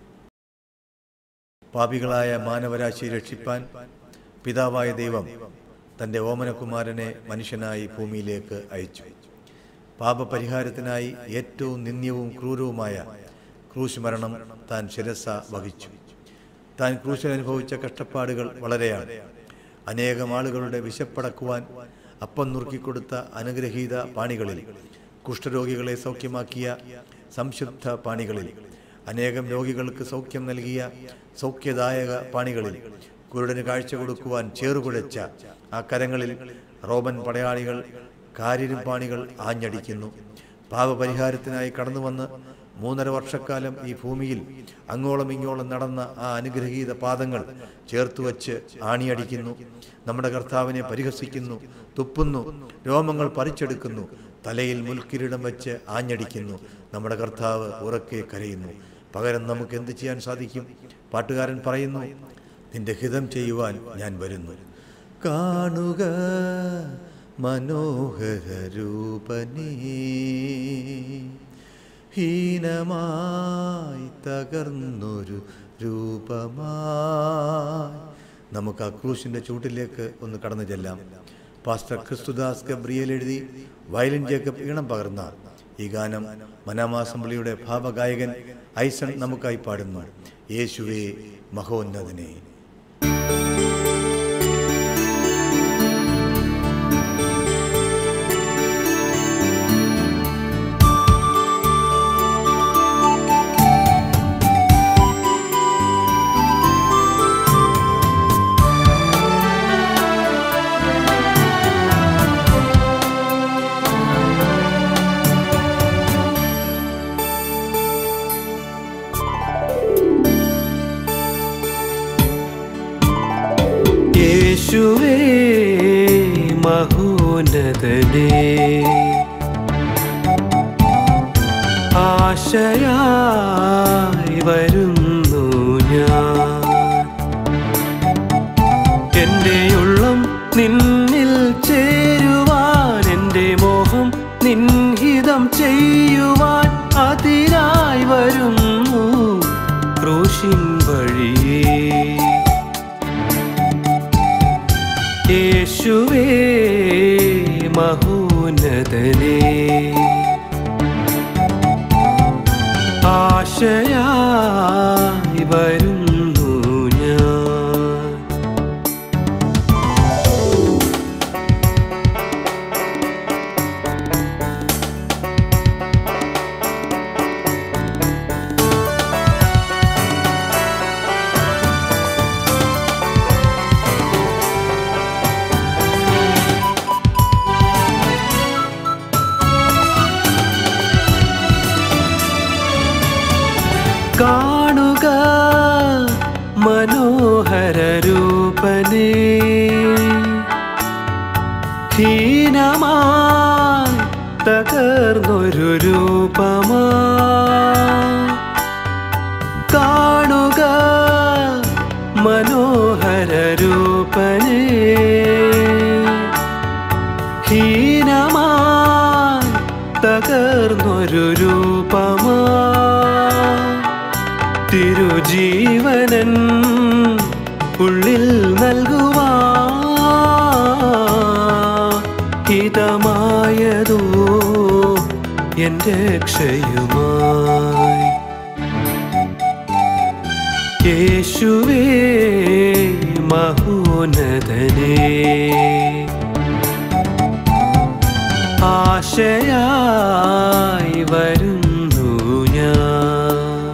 S1: പാപികളായ മാനവരാശിയെ രക്ഷിപ്പാൻ പിതാവായ ദൈവം തൻ്റെ ഓമനകുമാരനെ മനുഷ്യനായി ഭൂമിയിലേക്ക് അയച്ചു. പാപപരിഹാരത്തിനായി ഏറ്റവും നിന്ദ്യവും ക്രൂരവുമായ ക്രൂശ് മരണം താൻ ശിരസ്സ വഹിച്ചു. താൻ ക്രൂശിൽ അനുഭവിച്ച കഷ്ടപ്പാടുകൾ വളരെയാണ്. അനേകം ആളുകളുടെ വിശപ്പടക്കുവാൻ അപ്പം നുറുക്കിക്കൊടുത്ത അനുഗ്രഹീത പാണികളിൽ, കുഷ്ഠരോഗികളെ സൗഖ്യമാക്കിയ സംശുദ്ധ പാണികളിൽ, അനേകം രോഗികൾക്ക് സൗഖ്യം നൽകിയ സൗഖ്യദായക പാണികളിൽ, കുരുടന് കാഴ്ച കൊടുക്കുവാൻ ചേറുകുഴച്ച ആ കരങ്ങളിൽ റോമൻ പടയാളികൾ കാരിരും പാണികൾ ആഞ്ഞടിക്കുന്നു. പാപപരിഹാരത്തിനായി കടന്നു വന്ന് മൂന്നര വർഷക്കാലം ഈ ഭൂമിയിൽ അങ്ങോളം ഇങ്ങോളം നടന്ന ആ അനുഗ്രഹീത പാദങ്ങൾ ചേർത്തുവച്ച് ആണിയടിക്കുന്നു. നമ്മുടെ കർത്താവിനെ പരിഹസിക്കുന്നു, തുപ്പുന്നു, രോമങ്ങൾ പറിച്ചെടുക്കുന്നു, തലയിൽ മുൾക്കിരീടം വെച്ച് ആഞ്ഞടിക്കുന്നു. നമ്മുടെ കർത്താവ് ഉറക്കെ കരയുന്നു. പകരം നമുക്ക് എന്ത് ചെയ്യാൻ സാധിക്കും? പാട്ടുകാരൻ പറയുന്നു, നിന്റെ ഹിതം ചെയ്യുവാൻ ഞാൻ വരുന്നു. കാണുക മനോഹര രൂപനേ, ഹീനമായി തകർന്നൊരു രൂപമായി. നമുക്ക് ആ ക്രൂശിൻ്റെ ചൂട്ടിലേക്ക് ഒന്ന് കടന്നു ചെല്ലാം. പാസ്റ്റർ ക്രിസ്തുദാസ് ഗബ്രിയേൽ എഴുതി വയലിൻ ജേക്കബ് ഈണം പകർന്ന ഈ ഗാനം മനാമ അസംബ്ലിയുടെ ഭാവഗായകൻ ഐസൺ നമുക്കായി പാടുന്നു. യേശുവേ മഹോന്നതനെ.
S6: യേശുവേ മഹോന്നതനേ, ആശയായി വരുന്നു ഞാൻ. എൻ്റെ ഉള്ളം നിന്നിൽ ചേരുവാൻ, എൻ്റെ മോഹം നിൻഹിതം ചെയ്യുവാൻ അതിനായി വരുന്നു ക്രൂശിൻ വഴിയേ. യേശുവേ മഹോന്നതനേ, ആശയായി വരുന്നു ഞാൻ. കാണുക മനോഹര രൂപനേ, ഹീനമായി തകർന്നൊരു രൂപമായി. കാണുക മനോഹര രൂപനേ, ഹീനമായി തകർന്നൊരു രൂപമായി. തിരുജീവനൻ ഉള്ളിൽ നൽകുവാൻ ഹിതമായതോ രക്ഷയുമായി. യേശുവേ മഹോന്നതനേ, ആശയായി വരുന്നു ഞാൻ.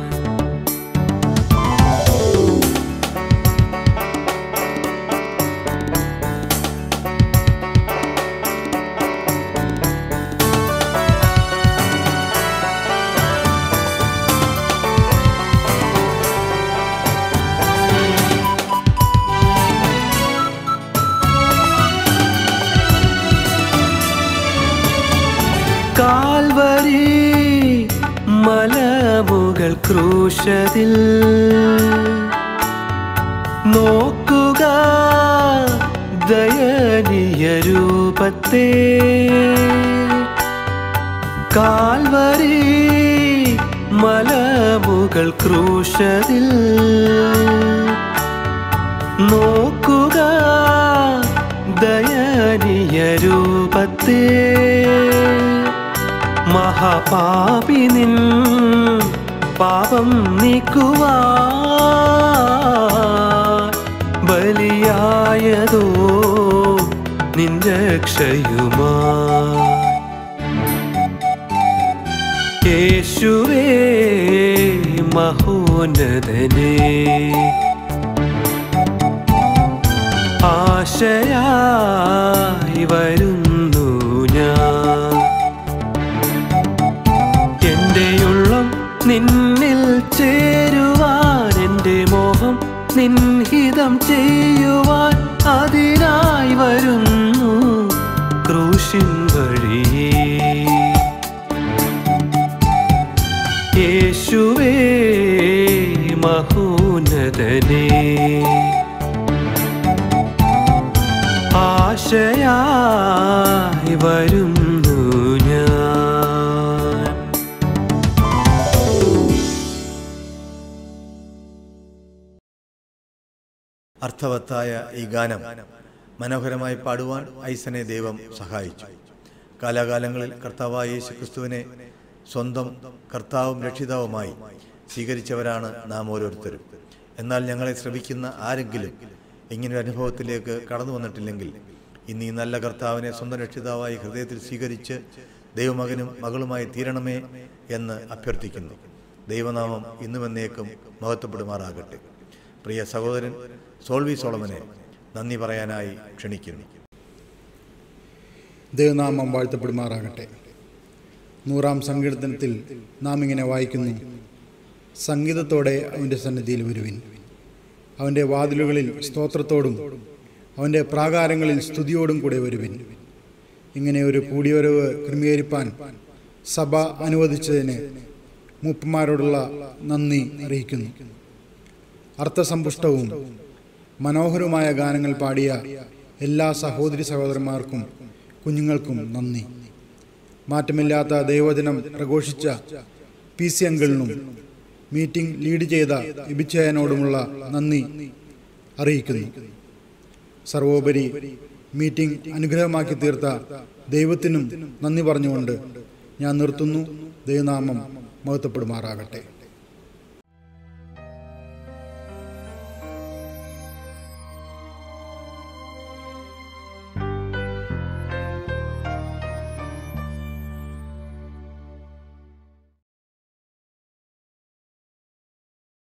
S6: കാൽവരി മലമുകൾ ക്രൂശതിൽ നോക്കുക ദയനീയ രൂപത്തെ. കാൽവരി മലമുകൾ ക്രൂശതിൽ നോക്കുക ദയനീയ രൂപത്തെ. മഹാപാപി നിൻ പാപം നീക്കുവാൻ ബലിയായതോ നിൻ രക്ഷയുമായി. യേശുവേ മഹോന്നതനേ, ആശയായി വരുന്നു ഞാൻ. എന്റെയുള്ളം നിന്നിൽ ചേരുവാൻ, എൻ്റെ മോഹം നിൻഹിതം ചെയ്യുവാൻ, അതിനായി വരുന്നു ക്രൂശിൻ വഴിയേ. യേശുവേ മഹോന്നതനേ, ആശയായി വരുന്നു ഞാൻ.
S1: അർത്ഥവത്തായ ഈ ഗാനം മനോഹരമായി പാടുവാൻ ഐസനെ ദൈവം സഹായിച്ചു. കാലാകാലങ്ങളിൽ കർത്താവായ യേശു ക്രിസ്തുവിനെ സ്വന്തം കർത്താവും രക്ഷിതാവുമായി സ്വീകരിച്ചവരാണ് നാം ഓരോരുത്തരും. എന്നാൽ ഞങ്ങളെ ശ്രമിക്കുന്ന ആരെങ്കിലും ഇങ്ങനൊരു അനുഭവത്തിലേക്ക് കടന്നു വന്നിട്ടില്ലെങ്കിൽ ഇന്ന് ഈ നല്ല കർത്താവിനെ സ്വന്തം രക്ഷിതാവായി ഹൃദയത്തിൽ സ്വീകരിച്ച് ദൈവമകനും മകളുമായി തീരണമേ എന്ന് അഭ്യർത്ഥിക്കുന്നു. ദൈവനാമം ഇന്നുമെന്നേക്കും മഹത്വപ്പെടുമാറാകട്ടെ. പ്രിയ സഹോദരൻ സോൾവി സോളമനെ നന്ദി പറയാനായി ക്ഷണിക്കുന്നു.
S7: ദൈവനാമം വാഴ്ത്തപ്പെടുമാറാകട്ടെ. നൂറാം സങ്കീർത്തനത്തിൽ നാം ഇങ്ങനെ വായിക്കുന്നു: സംഗീതത്തോടെ അവൻ്റെ സന്നിധിയിൽ വരുവിൻ, അവൻ്റെ വാതിലുകളിൽ സ്തോത്രത്തോടും അവൻ്റെ പ്രാകാരങ്ങളിൽ സ്തുതിയോടും കൂടെ വരുവിൻ. ഇങ്ങനെ ഒരു കൂടിവരവ് ക്രമീകരിപ്പാൻ സഭ അനുവദിച്ചതിന് മൂപ്പന്മാരോടുള്ള നന്ദി അറിയിക്കുന്നു. അർത്ഥസമ്പുഷ്ടവും മനോഹരവുമായ ഗാനങ്ങൾ പാടിയ എല്ലാ സഹോദരി സഹോദരന്മാർക്കും കുഞ്ഞുങ്ങൾക്കും നന്ദി. മാറ്റമില്ലാത്ത ദൈവവചനം പ്രഘോഷിച്ച പി സി അങ്കിളിനും മീറ്റിംഗ് ലീഡ് ചെയ്ത ഇബിച്ചയനോടുമുള്ള നന്ദി അറിയിക്കുന്നു. സർവോപരി മീറ്റിംഗ് അനുഗ്രഹമാക്കി തീർത്ത ദൈവത്തിനും നന്ദി പറഞ്ഞുകൊണ്ട് ഞാൻ നിർത്തുന്നു. ദൈവനാമം മഹത്വപ്പെടുമാറാകട്ടെ.